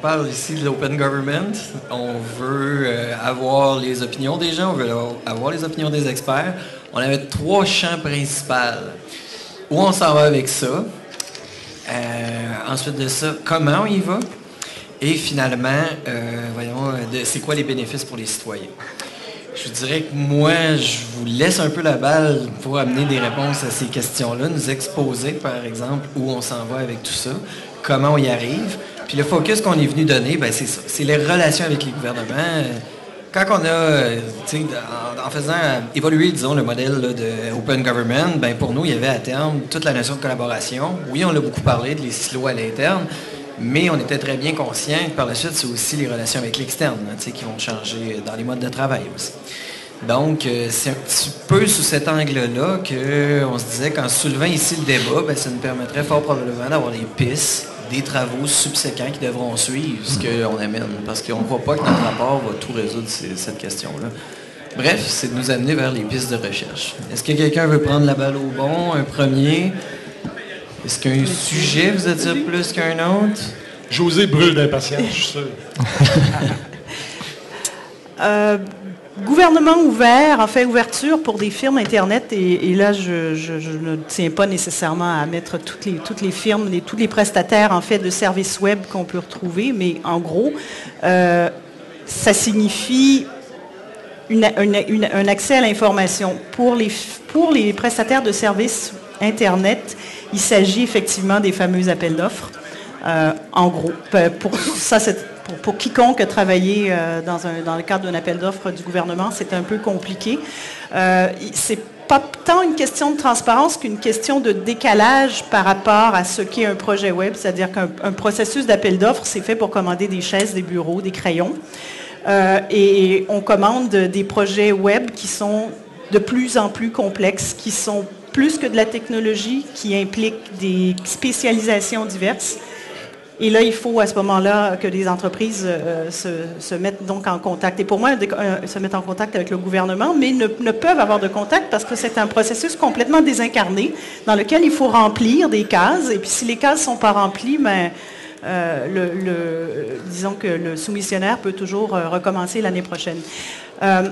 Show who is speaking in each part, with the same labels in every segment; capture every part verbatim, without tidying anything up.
Speaker 1: parle ici de l'open government. On veut euh, avoir les opinions des gens, on veut avoir les opinions des experts. On avait trois champs principaux. Où on s'en va avec ça? Euh, ensuite de ça, comment on y va? Et finalement, euh, voyons, de, c'est quoi les bénéfices pour les citoyens? Je dirais que moi, je vous laisse un peu la balle pour amener des réponses à ces questions-là, nous exposer, par exemple, où on s'en va avec tout ça, comment on y arrive. Puis le focus qu'on est venu donner, ben, c'est ça. C'est les relations avec les gouvernements. Quand on a, tu sais, en, en faisant évoluer, disons, le modèle là, de Open Government, ben, pour nous, il y avait à terme toute la notion de collaboration. Oui, on l'a beaucoup parlé, de les silos à l'interne, mais on était très bien conscient que par la suite, c'est aussi les relations avec l'externe, tu sais, qui vont changer dans les modes de travail aussi. Donc, euh, c'est un petit peu sous cet angle-là qu'on se disait qu'en soulevant ici le débat, ben, ça nous permettrait fort probablement d'avoir des pistes, des travaux subséquents qui devront suivre ce qu'on amène, parce qu'on ne voit pas que notre rapport va tout résoudre cette question-là. Bref, c'est de nous amener vers les pistes de recherche. Est-ce que quelqu'un veut prendre la balle au bon, un premier? Est-ce qu'un sujet vous attire plus qu'un autre?
Speaker 2: José brûle d'impatience, je suis sûr.
Speaker 3: euh, gouvernement ouvert, en fait, ouverture pour des firmes Internet, et, et là, je, je, je ne tiens pas nécessairement à mettre toutes les, toutes les firmes, les, tous les prestataires, en fait, de services web qu'on peut retrouver, mais en gros, euh, ça signifie une, une, une, un accès à l'information. Pour les, pour les prestataires de services Internet, il s'agit effectivement des fameux appels d'offres. Euh, en gros, pour, ça, c'est, pour, pour quiconque a travaillé euh, dans, un, dans le cadre d'un appel d'offres du gouvernement, c'est un peu compliqué. Euh, c'est pas tant une question de transparence qu'une question de décalage par rapport à ce qu'est un projet web, c'est-à-dire qu'un un processus d'appel d'offres, c'est fait pour commander des chaises, des bureaux, des crayons. Euh, et on commande des projets web qui sont de plus en plus complexes, qui sont plus que de la technologie, qui implique des spécialisations diverses. Et là, il faut à ce moment-là que les entreprises euh, se, se mettent donc en contact. Et pour moi, euh, se mettent en contact avec le gouvernement, mais ne, ne peuvent avoir de contact parce que c'est un processus complètement désincarné dans lequel il faut remplir des cases. Et puis si les cases ne sont pas remplies, ben, euh, le, le, disons que le soumissionnaire peut toujours euh, recommencer l'année prochaine. Euh,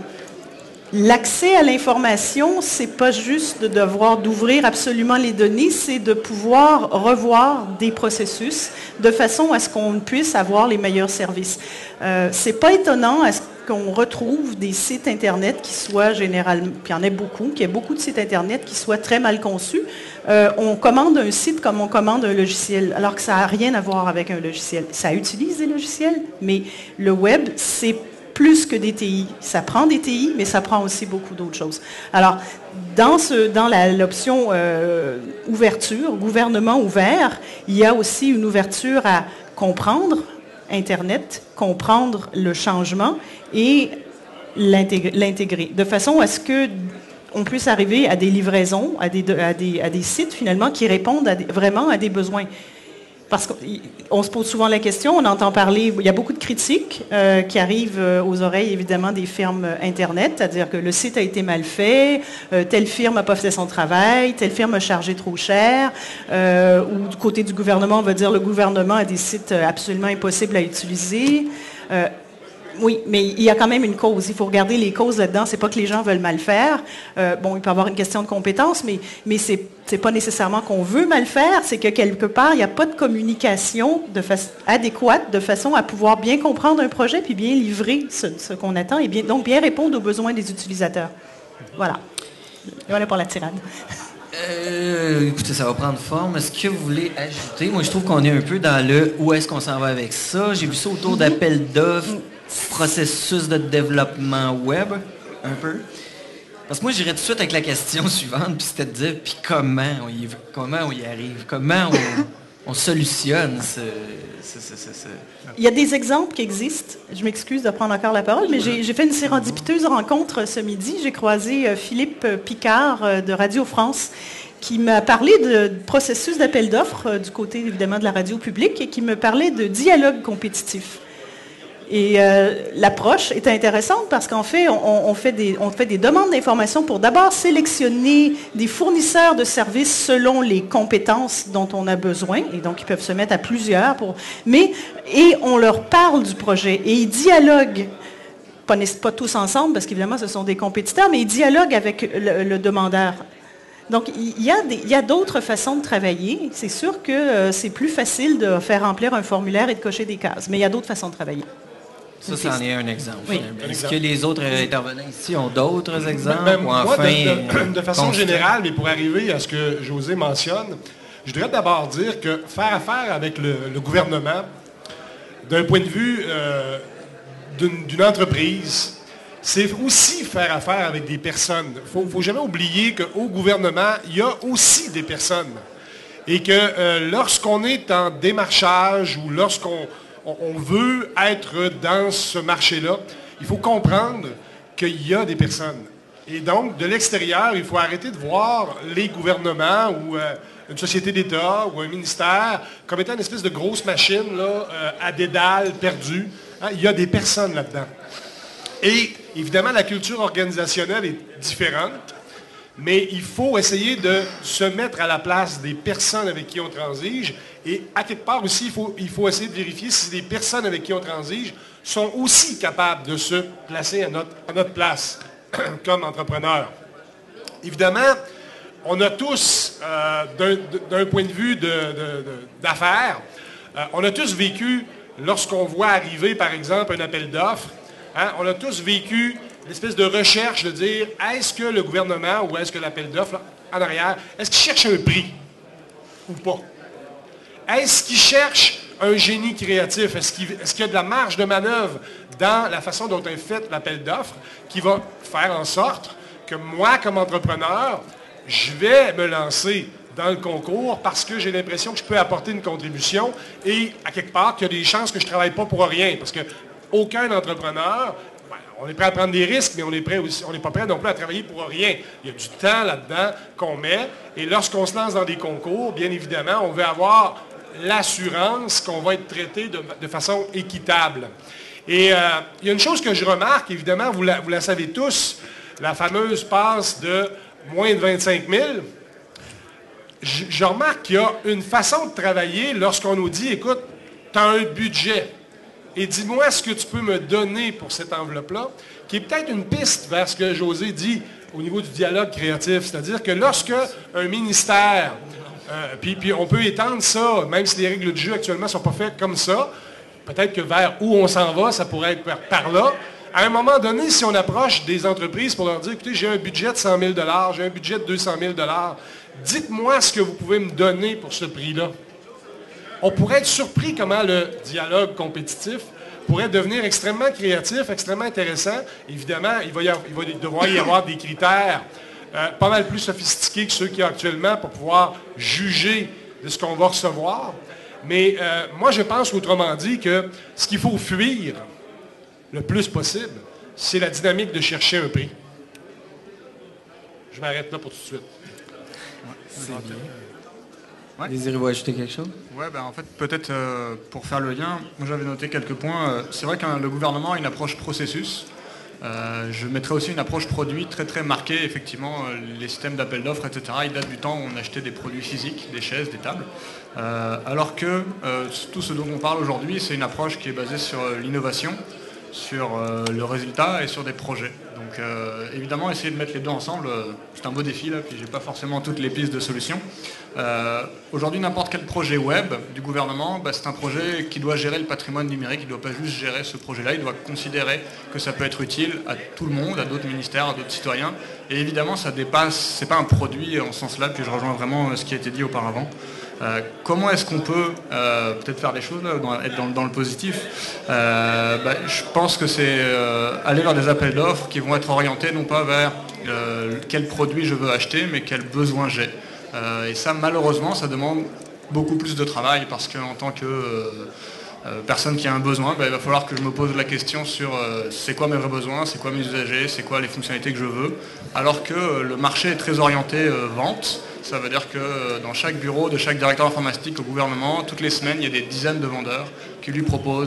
Speaker 3: L'accès à l'information, c'est pas juste de devoir d'ouvrir absolument les données, c'est de pouvoir revoir des processus de façon à ce qu'on puisse avoir les meilleurs services. Euh, c'est pas étonnant à ce qu'on retrouve des sites Internet qui soient généralement, puis il y en a beaucoup, qu'il y ait beaucoup de sites Internet qui soient très mal conçus. Euh, on commande un site comme on commande un logiciel, alors que ça n'a rien à voir avec un logiciel. Ça utilise des logiciels, mais le web, c'est plus que des T I. Ça prend des T I, mais ça prend aussi beaucoup d'autres choses. Alors, dans, ce, dans la, l'option euh, ouverture, gouvernement ouvert, il y a aussi une ouverture à comprendre Internet, comprendre le changement et l'intégrer, l'intégrer de façon à ce que on puisse arriver à des livraisons, à des, à des, à des sites finalement qui répondent à des, vraiment à des besoins. Parce qu'on se pose souvent la question, on entend parler, il y a beaucoup de critiques euh, qui arrivent aux oreilles évidemment des firmes Internet, c'est-à-dire que le site a été mal fait, euh, telle firme n'a pas fait son travail, telle firme a chargé trop cher, euh, ou du côté du gouvernement, on va dire le gouvernement a des sites absolument impossibles à utiliser. Euh, Oui, mais il y a quand même une cause. Il faut regarder les causes là-dedans. C'est pas que les gens veulent mal faire. Euh, bon, il peut y avoir une question de compétence, mais, mais c'est, c'est pas nécessairement qu'on veut mal faire. C'est que quelque part, il n'y a pas de communication de fa- adéquate de façon à pouvoir bien comprendre un projet puis bien livrer ce, ce qu'on attend et bien, donc bien répondre aux besoins des utilisateurs. Voilà. Voilà pour la tirade.
Speaker 1: Euh, écoutez, ça va prendre forme. Est-ce que vous voulez ajouter? Moi, je trouve qu'on est un peu dans le où est-ce qu'on s'en va avec ça. J'ai vu ça autour d'appels d'offres, processus de développement web, un peu. Parce que moi, j'irais tout de suite avec la question suivante, puis c'était de dire, puis comment on y, comment on y arrive? Comment on, on solutionne ce, ce, ce, ce, ce...
Speaker 3: Il y a des exemples qui existent. Je m'excuse de prendre encore la parole, mais j'ai, j'ai fait une sérendipiteuse rencontre ce midi. J'ai croisé euh, Philippe Picard euh, de Radio France qui m'a parlé de, de processus d'appel d'offres euh, du côté, évidemment, de la radio publique et qui me parlait de dialogue compétitif. Et euh, l'approche est intéressante parce qu'en fait, on, on, fait des, on fait des demandes d'informations pour d'abord sélectionner des fournisseurs de services selon les compétences dont on a besoin. Et donc, ils peuvent se mettre à plusieurs. Pour, mais, et on leur parle du projet. Et ils dialoguent. Pas, pas tous ensemble, parce qu'évidemment, ce sont des compétiteurs, mais ils dialoguent avec le, le demandeur. Donc, il y a des, il y a d'autres façons de travailler. C'est sûr que euh, c'est plus facile de faire remplir un formulaire et de cocher des cases, mais il y a d'autres façons de travailler.
Speaker 1: Ça, c'en est un exemple.
Speaker 3: Oui.
Speaker 1: Est-ce que les autres intervenants ici ont d'autres exemples?
Speaker 2: Ben,
Speaker 1: ou
Speaker 2: moi,
Speaker 1: enfin,
Speaker 2: de, de, de façon
Speaker 1: constant?
Speaker 2: générale, mais pour arriver à ce que José mentionne, je voudrais d'abord dire que faire affaire avec le, le gouvernement, d'un point de vue euh, d'une, d'une entreprise, c'est aussi faire affaire avec des personnes. Il ne faut, faut jamais oublier qu'au gouvernement, il y a aussi des personnes. Et que euh, lorsqu'on est en démarchage ou lorsqu'on on, on veut être dans ce marché-là, il faut comprendre qu'il y a des personnes. Et donc, de l'extérieur, il faut arrêter de voir les gouvernements ou euh, une société d'État ou un ministère comme étant une espèce de grosse machine là, euh, à dédale, perdue. Hein, il y a des personnes là-dedans. Et évidemment, la culture organisationnelle est différente, mais il faut essayer de se mettre à la place des personnes avec qui on transige. Et à quelque part aussi, il faut, il faut essayer de vérifier si les personnes avec qui on transige sont aussi capables de se placer à notre, à notre place comme entrepreneurs. Évidemment, on a tous, euh, d'un, d'un point de vue de, de, de, d'affaires, euh, on a tous vécu, lorsqu'on voit arriver, par exemple, un appel d'offres, hein, on a tous vécu l'espèce de recherche de dire, est-ce que le gouvernement ou est-ce que l'appel d'offres, là, en arrière, est-ce qu'il cherche un prix ou pas? Est-ce qu'il cherche un génie créatif? Est-ce qu'il, est-ce qu'il y a de la marge de manœuvre dans la façon dont est fait l'appel d'offres qui va faire en sorte que moi, comme entrepreneur, je vais me lancer dans le concours parce que j'ai l'impression que je peux apporter une contribution et, à quelque part, qu'il y a des chances que je ne travaille pas pour rien. Parce qu'aucun entrepreneur, ben, on est prêt à prendre des risques, mais on est prêt aussi, on n'est pas prêt non plus à travailler pour rien. Il y a du temps là-dedans qu'on met. Et lorsqu'on se lance dans des concours, bien évidemment, on veut avoir l'assurance qu'on va être traité de, de façon équitable. Et euh, il y a une chose que je remarque, évidemment, vous la, vous la savez tous, la fameuse passe de moins de vingt-cinq mille. Je, je remarque qu'il y a une façon de travailler lorsqu'on nous dit, écoute, tu as un budget et dis-moi ce que tu peux me donner pour cette enveloppe-là, qui est peut-être une piste vers ce que José dit au niveau du dialogue créatif. C'est-à-dire que lorsque un ministère, euh, puis, puis on peut étendre ça, même si les règles du jeu actuellement ne sont pas faites comme ça, peut-être que vers où on s'en va, ça pourrait être par, par là. À un moment donné, si on approche des entreprises pour leur dire, écoutez, j'ai un budget de cent mille dollars, j'ai un budget de deux cent mille dollars, dites-moi ce que vous pouvez me donner pour ce prix-là. On pourrait être surpris comment le dialogue compétitif pourrait devenir extrêmement créatif, extrêmement intéressant. Évidemment, il va, y avoir, il va devoir y avoir des critères euh, pas mal plus sophistiqués que ceux qu'il y a actuellement pour pouvoir juger de ce qu'on va recevoir. Mais euh, moi, je pense, autrement dit, que ce qu'il faut fuir le plus possible, c'est la dynamique de chercher un prix. Je m'arrête là pour tout de suite.
Speaker 1: Ouais, c'est bien.
Speaker 4: Ouais.
Speaker 1: Désirez-vous ajouter quelque chose?
Speaker 4: Ouais, ben, en fait, peut-être euh, pour faire le lien, moi j'avais noté quelques points. Euh, c'est vrai que le gouvernement a une approche processus. Euh, je mettrais aussi une approche produit très très marquée. Effectivement, euh, les systèmes d'appel d'offres, et cetera, ils datent du temps où on achetait des produits physiques, des chaises, des tables. Euh, alors que euh, tout ce dont on parle aujourd'hui, c'est une approche qui est basée sur euh, l'innovation, sur euh, le résultat et sur des projets. Donc euh, évidemment, essayer de mettre les deux ensemble, euh, c'est un beau défi là, puis j'ai pas forcément toutes les pistes de solutions. Euh, aujourd'hui, n'importe quel projet web du gouvernement, bah, c'est un projet qui doit gérer le patrimoine numérique, il ne doit pas juste gérer ce projet-là, il doit considérer que ça peut être utile à tout le monde, à d'autres ministères, à d'autres citoyens. Et évidemment, ça dépasse, c'est pas un produit en ce sens-là, puis je rejoins vraiment ce qui a été dit auparavant. Euh, comment est-ce qu'on peut euh, peut-être faire des choses, là, dans, être dans, dans le positif euh, bah, je pense que c'est euh, aller vers des appels d'offres qui vont être orientés non pas vers euh, quel produit je veux acheter, mais quel besoin j'ai. Euh, et ça, malheureusement, ça demande beaucoup plus de travail parce qu'en tant que euh, euh, personne qui a un besoin, bah, il va falloir que je me pose la question sur euh, c'est quoi mes vrais besoins, c'est quoi mes usagers, c'est quoi les fonctionnalités que je veux. Alors que euh, le marché est très orienté euh, vente. Ça veut dire que dans chaque bureau de chaque directeur informatique au gouvernement, toutes les semaines, il y a des dizaines de vendeurs qui lui proposent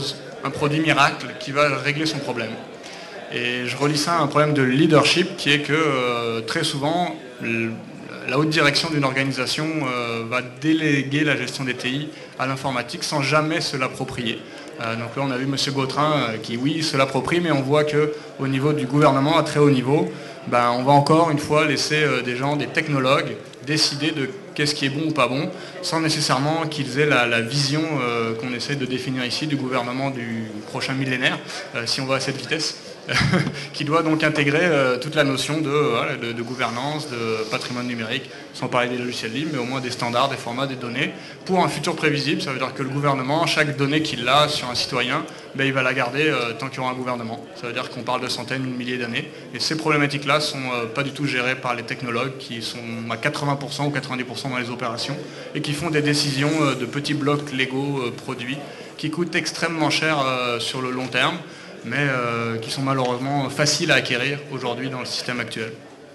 Speaker 4: un produit miracle qui va régler son problème. Et je relie ça à un problème de leadership qui est que euh, très souvent, le, la haute direction d'une organisation euh, va déléguer la gestion des T I à l'informatique sans jamais se l'approprier. Euh, donc là, on a vu M. Gautrin euh, qui, oui, se l'approprie, mais on voit qu'au niveau du gouvernement, à très haut niveau, ben, on va encore une fois laisser euh, des gens, des technologues, décider de qu'est-ce qui est bon ou pas bon, sans nécessairement qu'ils aient la, la vision euh, qu'on essaie de définir ici du gouvernement du prochain millénaire, euh, si on va à cette vitesse, qui doit donc intégrer euh, toute la notion de, euh, de, de gouvernance, de patrimoine numérique, sans parler des logiciels libres, mais au moins des standards, des formats, des données, pour un futur prévisible. Ça veut dire que le gouvernement, chaque donnée qu'il a sur un citoyen, ben, il va la garder euh, tant qu'il y aura un gouvernement. Ça veut dire qu'on parle de centaines ou de milliers d'années. Et ces problématiques-là ne sont euh, pas du tout gérées par les technologues, qui sont à quatre-vingts pour cent ou quatre-vingt-dix pour cent dans les opérations, et qui font des décisions euh, de petits blocs légaux euh, produits, qui coûtent extrêmement cher euh, sur le long terme, mais euh, qui sont malheureusement faciles à acquérir aujourd'hui dans le système actuel.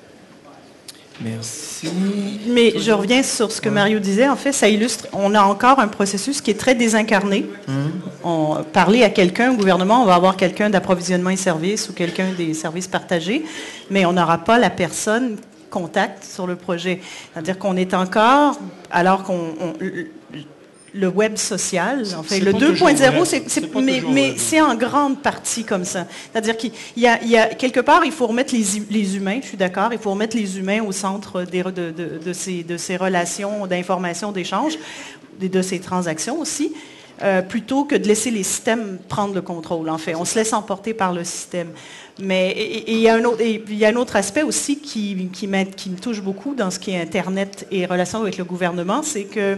Speaker 1: Merci.
Speaker 3: Mais je reviens sur ce que Mario disait. En fait, ça illustre, on a encore un processus qui est très désincarné. Mmh. On, parler à quelqu'un, au gouvernement, on va avoir quelqu'un d'approvisionnement et services ou quelqu'un des services partagés, mais on n'aura pas la personne contact sur le projet. C'est-à-dire qu'on est encore, alors qu'on... On, le web social, en fait, le deux point zéro, c'est, c'est, c'est mais, mais c'est en grande partie comme ça. C'est-à-dire qu'il y a, il y a quelque part, il faut remettre les, les humains, je suis d'accord, il faut remettre les humains au centre des, de, de, de, ces, de ces relations d'information, d'échange, de, de ces transactions aussi, euh, plutôt que de laisser les systèmes prendre le contrôle, en fait. On se laisse emporter par le système. Mais il y a un autre, il y a un autre aspect aussi qui, qui, qui me touche beaucoup dans ce qui est Internet et relations avec le gouvernement, c'est que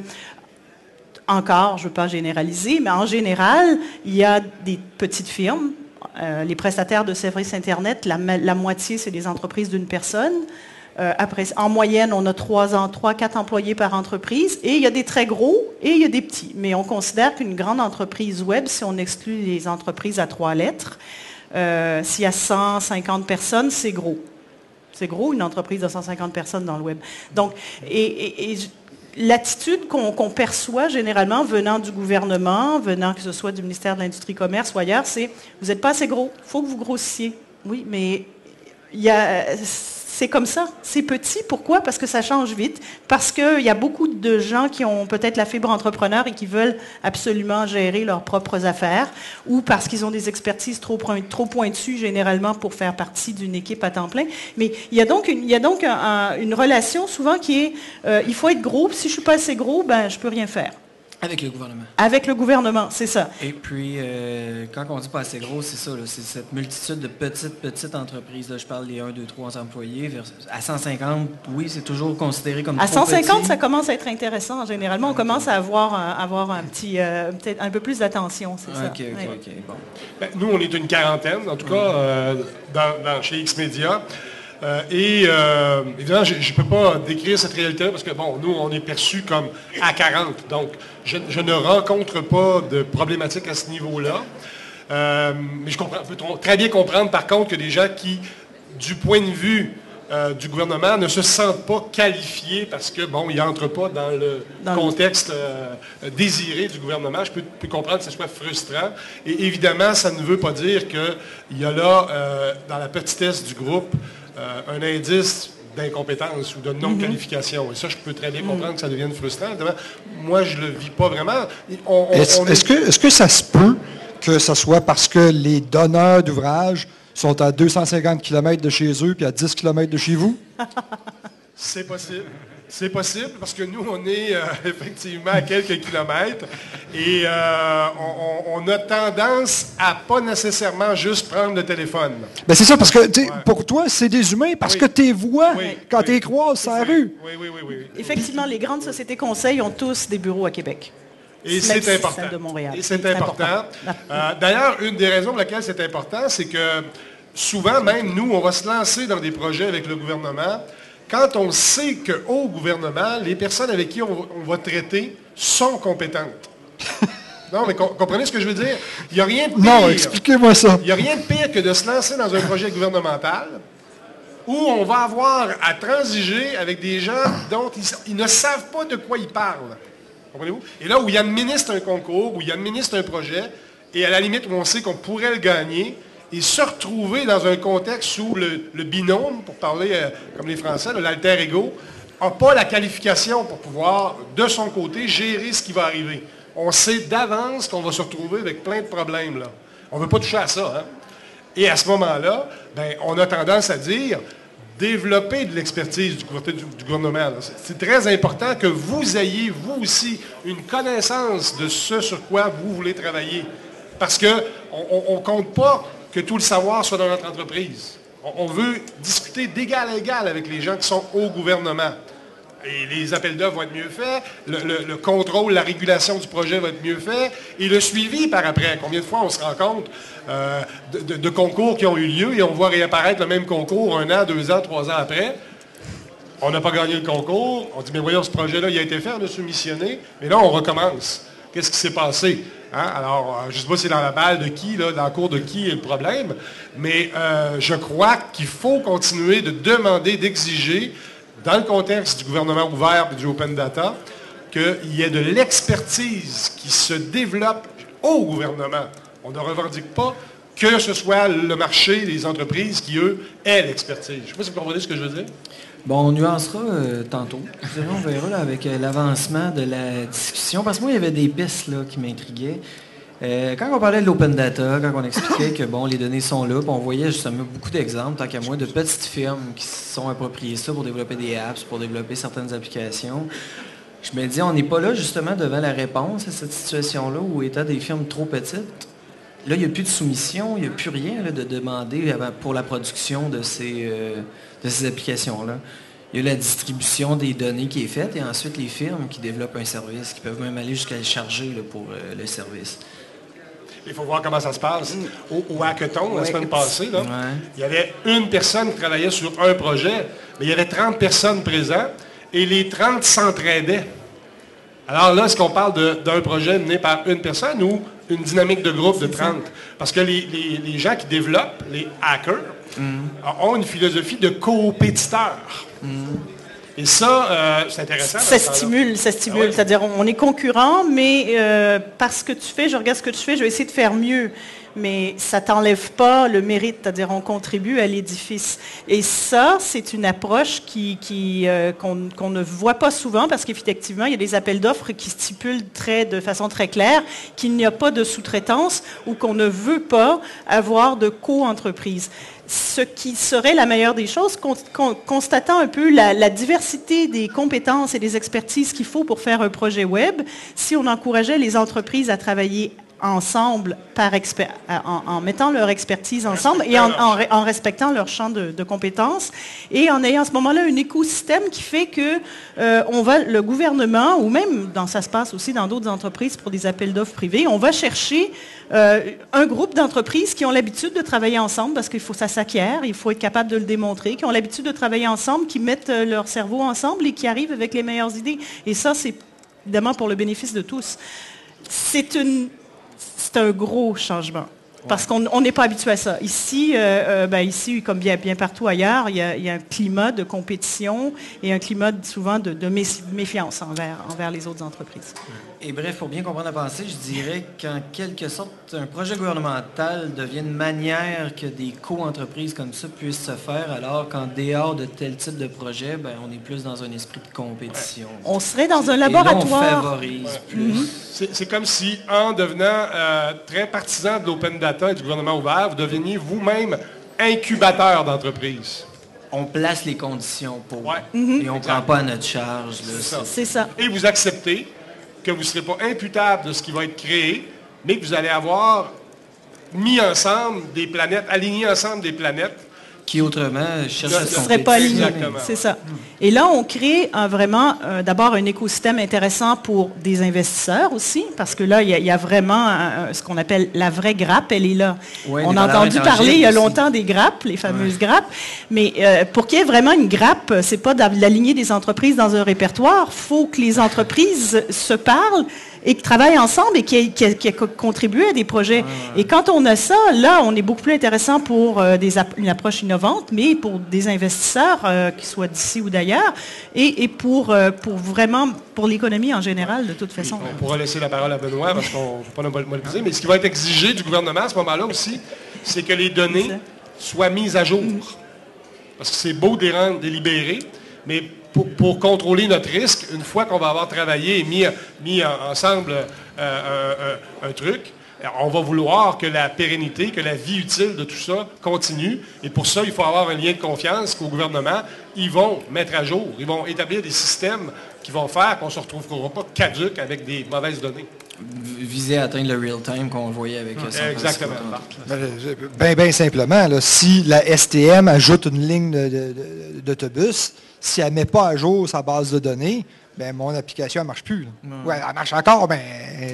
Speaker 3: encore, je ne veux pas généraliser, mais en général, il y a des petites firmes. Euh, les prestataires de services Internet, la, la moitié, c'est des entreprises d'une personne. Euh, après, en moyenne, on a trois, trois, quatre employés par entreprise. Et il y a des très gros et il y a des petits. Mais on considère qu'une grande entreprise web, si on exclut les entreprises à trois lettres, euh, s'il y a cent cinquante personnes, c'est gros. C'est gros, une entreprise de cent cinquante personnes dans le web. Donc, et, et, et l'attitude qu'on, qu'on perçoit généralement venant du gouvernement, venant que ce soit du ministère de l'Industrie-Commerce ou ailleurs, c'est « vous n'êtes pas assez gros, il faut que vous grossissiez ». Oui, mais il y a, c'est comme ça, c'est petit. Pourquoi? Parce que ça change vite, parce qu'il y a beaucoup de gens qui ont peut-être la fibre entrepreneur et qui veulent absolument gérer leurs propres affaires, ou parce qu'ils ont des expertises trop, trop pointues généralement pour faire partie d'une équipe à temps plein. Mais il y a donc une, il y a donc un, un, une relation souvent qui est euh, il faut être gros, si je ne suis pas assez gros, ben, je ne peux rien faire.
Speaker 1: Avec le gouvernement. Avec
Speaker 3: le gouvernement, c'est ça.
Speaker 1: Et puis, euh, quand on dit pas assez gros, c'est ça, là, c'est cette multitude de petites, petites entreprises. Là, je parle des un, deux, trois employés. À cent cinquante, oui, c'est toujours considéré comme
Speaker 3: à
Speaker 1: trop
Speaker 3: cent cinquante,
Speaker 1: petit.
Speaker 3: Ça commence à être intéressant. Généralement, on commence à avoir, un, avoir un petit, euh, peut-être un peu plus d'attention, c'est ça.
Speaker 1: OK, OK,
Speaker 3: ouais.
Speaker 1: OK. Bon.
Speaker 2: Ben, nous, on est une quarantaine, en tout cas, euh, dans, dans, chez X-Media. Euh, et euh, évidemment, je ne peux pas décrire cette réalité-là parce que, bon, nous, on est perçus comme à quarante. Donc, je, je ne rencontre pas de problématiques à ce niveau-là. Euh, mais je comprends, peux très bien comprendre, par contre, que des gens qui, du point de vue euh, du gouvernement, ne se sentent pas qualifiés parce que, bon, ils n'entrent pas dans le dans contexte euh, désiré du gouvernement. Je peux, peux comprendre que ce soit frustrant. Et évidemment, ça ne veut pas dire qu'il y a là, euh, dans la petitesse du groupe, Euh, un indice d'incompétence ou de non-qualification. Et ça, je peux très bien comprendre que ça devienne frustrant. Moi, je ne le vis pas vraiment. On, on,
Speaker 5: est-ce,
Speaker 2: on est...
Speaker 5: est-ce, que, est-ce que ça se peut que ce soit parce que les donneurs d'ouvrages sont à deux cent cinquante kilomètres de chez eux puis à dix kilomètres de chez vous?
Speaker 2: C'est possible. C'est possible parce que nous, on est euh, effectivement à quelques kilomètres et euh, on, on a tendance à pas nécessairement juste prendre le téléphone.
Speaker 5: Ben c'est ça, parce que ouais. Pour toi, c'est des humains, parce oui. que tes voix, oui. quand oui. tu les croises sur la rue.
Speaker 2: Oui, oui, oui, oui.
Speaker 3: Effectivement, les grandes sociétés conseils ont tous des bureaux à Québec.
Speaker 2: Et c'est, c'est important.
Speaker 3: De Montréal.
Speaker 2: Et c'est, c'est important. important. Euh, d'ailleurs, une des raisons pour lesquelles c'est important, c'est que souvent, même nous, on va se lancer dans des projets avec le gouvernement quand on sait qu'au gouvernement, les personnes avec qui on, on va traiter sont compétentes. Non, mais comprenez ce que je veux dire? Il n'y a rien de pire.
Speaker 5: Non, expliquez-moi ça.
Speaker 2: Il n'y a rien de pire que de se lancer dans un projet gouvernemental où on va avoir à transiger avec des gens dont ils, ils ne savent pas de quoi ils parlent. Comprenez-vous? Et là où ils administrent un concours, où ils administrent un projet, et à la limite où on sait qu'on pourrait le gagner, et se retrouver dans un contexte où le, le binôme, pour parler euh, comme les Français, l'alter ego, n'a pas la qualification pour pouvoir, de son côté, gérer ce qui va arriver. On sait d'avance qu'on va se retrouver avec plein de problèmes, là. On ne veut pas toucher à ça, hein? Et à ce moment-là, ben, on a tendance à dire, développer de l'expertise du, du, du gouvernement. C'est très important que vous ayez, vous aussi, une connaissance de ce sur quoi vous voulez travailler. Parce qu'on ne compte pas que tout le savoir soit dans notre entreprise. On, on veut discuter d'égal à égal avec les gens qui sont au gouvernement. Et les appels d'offres vont être mieux faits, le, le, le contrôle, la régulation du projet va être mieux fait, et le suivi par après. Combien de fois on se rend compte euh, de, de, de concours qui ont eu lieu et on voit réapparaître le même concours un an, deux ans, trois ans après. On n'a pas gagné le concours. On dit, mais voyons, ce projet-là, il a été fait, on a soumissionné. Mais là, on recommence. Qu'est-ce qui s'est passé? Hein? Alors, je ne sais pas si c'est dans la balle de qui, là, dans la cour de qui est le problème, mais euh, je crois qu'il faut continuer de demander, d'exiger, dans le contexte du gouvernement ouvert et du open data, qu'il y ait de l'expertise qui se développe au gouvernement. On ne revendique pas que ce soit le marché, les entreprises qui, eux, aient l'expertise. Je ne sais pas si vous comprenez ce que je veux dire.
Speaker 1: Bon, on nuancera euh, tantôt. On verra là, avec euh, l'avancement de la discussion. Parce que moi, il y avait des pistes là, qui m'intriguaient. Euh, quand on parlait de l'open data, quand on expliquait que bon, les données sont là, on voyait justement beaucoup d'exemples, tant qu'à moi, de petites firmes qui se sont appropriées ça pour développer des apps, pour développer certaines applications. Je me dis, on n'est pas là justement devant la réponse à cette situation-là où étant des firmes trop petites, là, il n'y a plus de soumission, il n'y a plus rien là, de demander pour la production de ces, euh, de ces applications-là. Il y a la distribution des données qui est faite et ensuite les firmes qui développent un service, qui peuvent même aller jusqu'à le charger là, pour euh, le service.
Speaker 2: Il faut voir comment ça se passe. Au, au hackathon, la
Speaker 3: ouais.
Speaker 2: semaine passée, là,
Speaker 1: Ouais.
Speaker 2: il y avait une personne qui travaillait sur un projet, mais il y avait trente personnes présentes et les trente s'entraidaient. Alors là, est-ce qu'on parle de, d'un projet mené par une personne ou une dynamique de groupe de trente? Parce que les, les, les gens qui développent, les hackers, mm. ont une philosophie de compétiteur. Mm. Et ça, euh, c'est intéressant.
Speaker 3: Ça stimule, ça stimule. Ah ouais. C'est-à-dire, on est concurrent, mais euh, parce que tu fais, je regarde ce que tu fais, je vais essayer de faire mieux. Mais ça ne t'enlève pas le mérite, c'est-à-dire on contribue à l'édifice. Et ça, c'est une approche qui, qui, euh, qu'on, qu'on ne voit pas souvent parce qu'effectivement, il y a des appels d'offres qui stipulent très, de façon très claire qu'il n'y a pas de sous-traitance ou qu'on ne veut pas avoir de co-entreprise. Ce qui serait la meilleure des choses, con, con, constatant un peu la, la diversité des compétences et des expertises qu'il faut pour faire un projet web, si on encourageait les entreprises à travailler ensemble, par expert, en, en mettant leur expertise ensemble et en, en, en respectant leur champ de, de compétences et en ayant à ce moment-là un écosystème qui fait que euh, on va, le gouvernement, ou même dans, ça se passe aussi dans d'autres entreprises pour des appels d'offres privés, on va chercher euh, un groupe d'entreprises qui ont l'habitude de travailler ensemble parce qu'il faut ça s'acquiert, il faut être capable de le démontrer, qui ont l'habitude de travailler ensemble, qui mettent euh, leur cerveau ensemble et qui arrivent avec les meilleures idées. Et ça, c'est évidemment pour le bénéfice de tous. C'est une C'est un gros changement, parce qu'on n'est pas habitué à ça. Ici, euh, euh, ben ici comme bien, bien partout ailleurs, il y, a, il y a un climat de compétition et un climat souvent de, de méfiance envers, envers les autres entreprises.
Speaker 1: Et bref, pour bien comprendre la pensée, je dirais qu'en quelque sorte, un projet gouvernemental devient une manière que des co-entreprises comme ça puissent se faire, alors qu'en dehors de tel type de projet, ben, on est plus dans un esprit de compétition.
Speaker 3: On serait dans un laboratoire.
Speaker 1: Et là, on favorise ouais. plus.
Speaker 2: Mm-hmm. C'est, c'est comme si, en devenant euh, très partisan de l'open data et du gouvernement ouvert, vous deveniez vous-même incubateur d'entreprise.
Speaker 1: On place les conditions pour,
Speaker 2: ouais.
Speaker 1: mm-hmm. et on ne prend pas à notre charge. Là,
Speaker 2: c'est, ça.
Speaker 3: c'est ça.
Speaker 2: Et vous acceptez que vous ne serez pas imputable de ce qui va être créé, mais que vous allez avoir mis ensemble des planètes, aligné ensemble des planètes.
Speaker 1: Qui autrement cherchent à se
Speaker 3: compétir. Ne serait pas aligné. C'est ça. Et là, on crée un, vraiment euh, d'abord un écosystème intéressant pour des investisseurs aussi, parce que là, il y, y a vraiment un, ce qu'on appelle la vraie grappe, elle est là. Ouais, on a entendu parler il y a longtemps des grappes, les fameuses ouais. grappes, mais euh, pour qu'il y ait vraiment une grappe, c'est pas d'aligner des entreprises dans un répertoire, il faut que les entreprises se parlent et qui travaillent ensemble et qui, qui, qui contribuent à des projets. Ouais, ouais. Et quand on a ça, là, on est beaucoup plus intéressant pour euh, des, une approche innovante, mais pour des investisseurs, euh, qu'ils soient d'ici ou d'ailleurs, et, et pour, euh, pour vraiment, pour l'économie en général, de toute façon.
Speaker 2: Oui, on pourra laisser la parole à Benoît, parce qu'on ne faut pas nous monopoliser, mais ce qui va être exigé du gouvernement à ce moment-là aussi, c'est que les données soient mises à jour. Mm. Parce que c'est beau de les rendre délibérées, mais pour, pour contrôler notre risque, une fois qu'on va avoir travaillé et mis, mis ensemble euh, un, un, un truc, on va vouloir que la pérennité, que la vie utile de tout ça continue. Et pour ça, il faut avoir un lien de confiance qu'au gouvernement, ils vont mettre à jour. Ils vont établir des systèmes qui vont faire qu'on ne se retrouvera pas caduque avec des mauvaises données.
Speaker 1: Viser à atteindre le real-time qu'on voyait avec
Speaker 2: mmh. ça. Exactement.
Speaker 5: Bien, bien simplement, là, si la S T M ajoute une ligne de, de, d'autobus, si elle ne met pas à jour sa base de données, ben mon application ne marche plus. Ouais, elle marche encore, mais...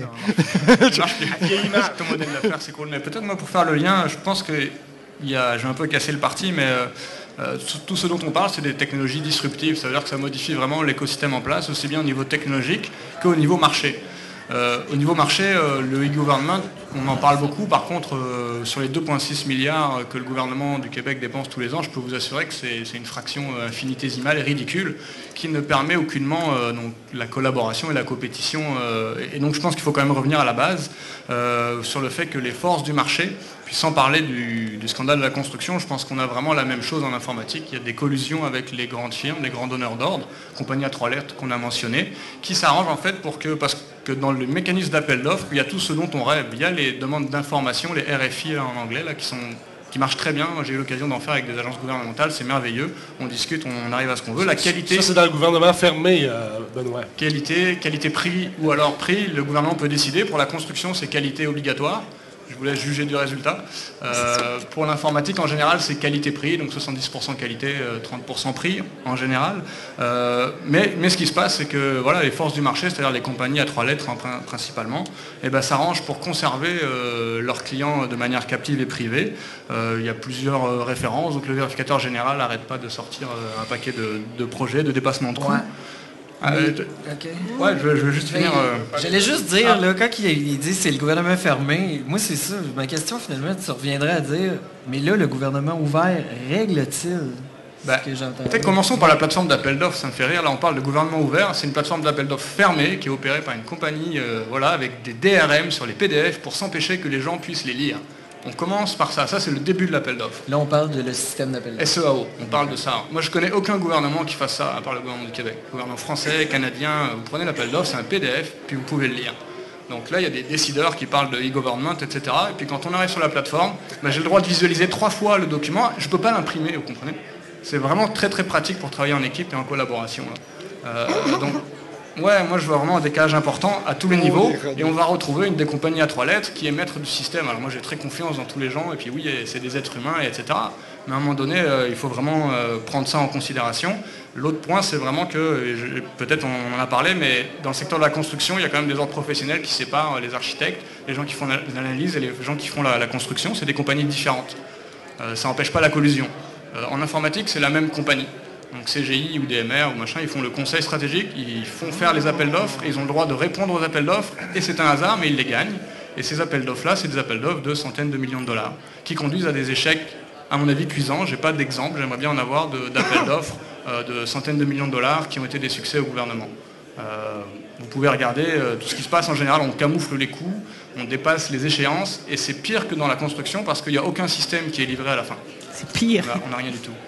Speaker 4: Non, marche plus. Ton modèle d'affaires, c'est cool. Mais peut-être moi, pour faire le lien, je pense que il y a, j'ai un peu cassé le parti, mais euh, tout ce dont on parle, c'est des technologies disruptives. Ça veut dire que ça modifie vraiment l'écosystème en place, aussi bien au niveau technologique qu'au niveau marché. Euh, au niveau marché, euh, le e-government, on en parle beaucoup. Par contre, euh, sur les deux virgule six milliards que le gouvernement du Québec dépense tous les ans, je peux vous assurer que c'est, c'est une fraction euh, infinitésimale et ridicule qui ne permet aucunement euh, donc, la collaboration et la compétition. Euh, et donc je pense qu'il faut quand même revenir à la base euh, sur le fait que les forces du marché, puis sans parler du, du scandale de la construction, je pense qu'on a vraiment la même chose en informatique. Il y a des collusions avec les grandes firmes, les grands donneurs d'ordre, compagnie à trois lettres qu'on a mentionné, qui s'arrangent en fait pour que... Parce que dans le mécanisme d'appel d'offres, il y a tout ce dont on rêve. Il y a les demandes d'information, les R F I en anglais, là, qui, sont, qui marchent très bien. J'ai eu l'occasion d'en faire avec des agences gouvernementales, c'est merveilleux. On discute, on arrive à ce qu'on veut. La qualité...
Speaker 2: Ça, c'est dans le gouvernement fermé, euh, Benoît.
Speaker 4: Qualité, qualité-prix ou alors prix, le gouvernement peut décider. Pour la construction, c'est qualité obligatoire. Je vous laisse juger du résultat. Euh, pour l'informatique, en général, c'est qualité-prix, donc soixante-dix pour cent qualité, trente pour cent prix, en général. Euh, mais, mais ce qui se passe, c'est que voilà, les forces du marché, c'est-à-dire les compagnies à trois lettres hein, principalement, eh ben, s'arrangent pour conserver euh, leurs clients de manière captive et privée. Euh, il y a plusieurs euh, références, donc le vérificateur général n'arrête pas de sortir euh, un paquet de, de projets, de dépassements de coûts. Ouais.
Speaker 1: Ah, mais, okay.
Speaker 4: Ouais, je veux, je veux juste finir... Euh...
Speaker 1: J'allais juste dire, ah. là, quand il, il dit c'est le gouvernement fermé, moi c'est ça, ma question finalement, tu reviendrais à dire, mais là, le gouvernement ouvert règle-t-il
Speaker 4: ben, ce que j'entends? Peut-être commençons par la plateforme d'appel d'offres, ça me fait rire, là on parle de gouvernement ouvert, c'est une plateforme d'appel d'offres fermée qui est opérée par une compagnie, euh, voilà, avec des D R M sur les P D F pour s'empêcher que les gens puissent les lire. On commence par ça, ça c'est le début de l'appel d'offres.
Speaker 1: Là on parle de le système d'appel d'offres.
Speaker 4: S E A O, on parle de ça. Moi je connais aucun gouvernement qui fasse ça, à part le gouvernement du Québec. Le gouvernement français, canadien, vous prenez l'appel d'offres, c'est un P D F, puis vous pouvez le lire. Donc là il y a des décideurs qui parlent de e-government, et cetera. Et puis quand on arrive sur la plateforme, ben, j'ai le droit de visualiser trois fois le document, je ne peux pas l'imprimer, vous comprenez? C'est vraiment très très pratique pour travailler en équipe et en collaboration. Euh, donc, ouais, moi je vois vraiment un décalage important à tous les niveaux et on va retrouver une des compagnies à trois lettres qui est maître du système. Alors moi j'ai très confiance dans tous les gens et puis oui, c'est des êtres humains, et cetera. Mais à un moment donné, euh, il faut vraiment euh, prendre ça en considération. L'autre point, c'est vraiment que, peut-être on en a parlé, mais dans le secteur de la construction, il y a quand même des ordres professionnels qui séparent les architectes, les gens qui font l'analyse et les gens qui font la, la construction. C'est des compagnies différentes. Euh, ça n'empêche pas la collusion. Euh, en informatique, c'est la même compagnie. Donc C G I ou D M R ou machin, ils font le conseil stratégique, ils font faire les appels d'offres, ils ont le droit de répondre aux appels d'offres, et c'est un hasard, mais ils les gagnent. Et ces appels d'offres-là, c'est des appels d'offres de centaines de millions de dollars, qui conduisent à des échecs, à mon avis, cuisants. J'ai pas d'exemple, j'aimerais bien en avoir d'appels d'offres euh, de centaines de millions de dollars qui ont été des succès au gouvernement. Euh, vous pouvez regarder euh, tout ce qui se passe en général, on camoufle les coûts, on dépasse les échéances, et c'est pire que dans la construction parce qu'il n'y a aucun système qui est livré à la fin.
Speaker 3: C'est pire.
Speaker 4: Là, on n'a rien du tout.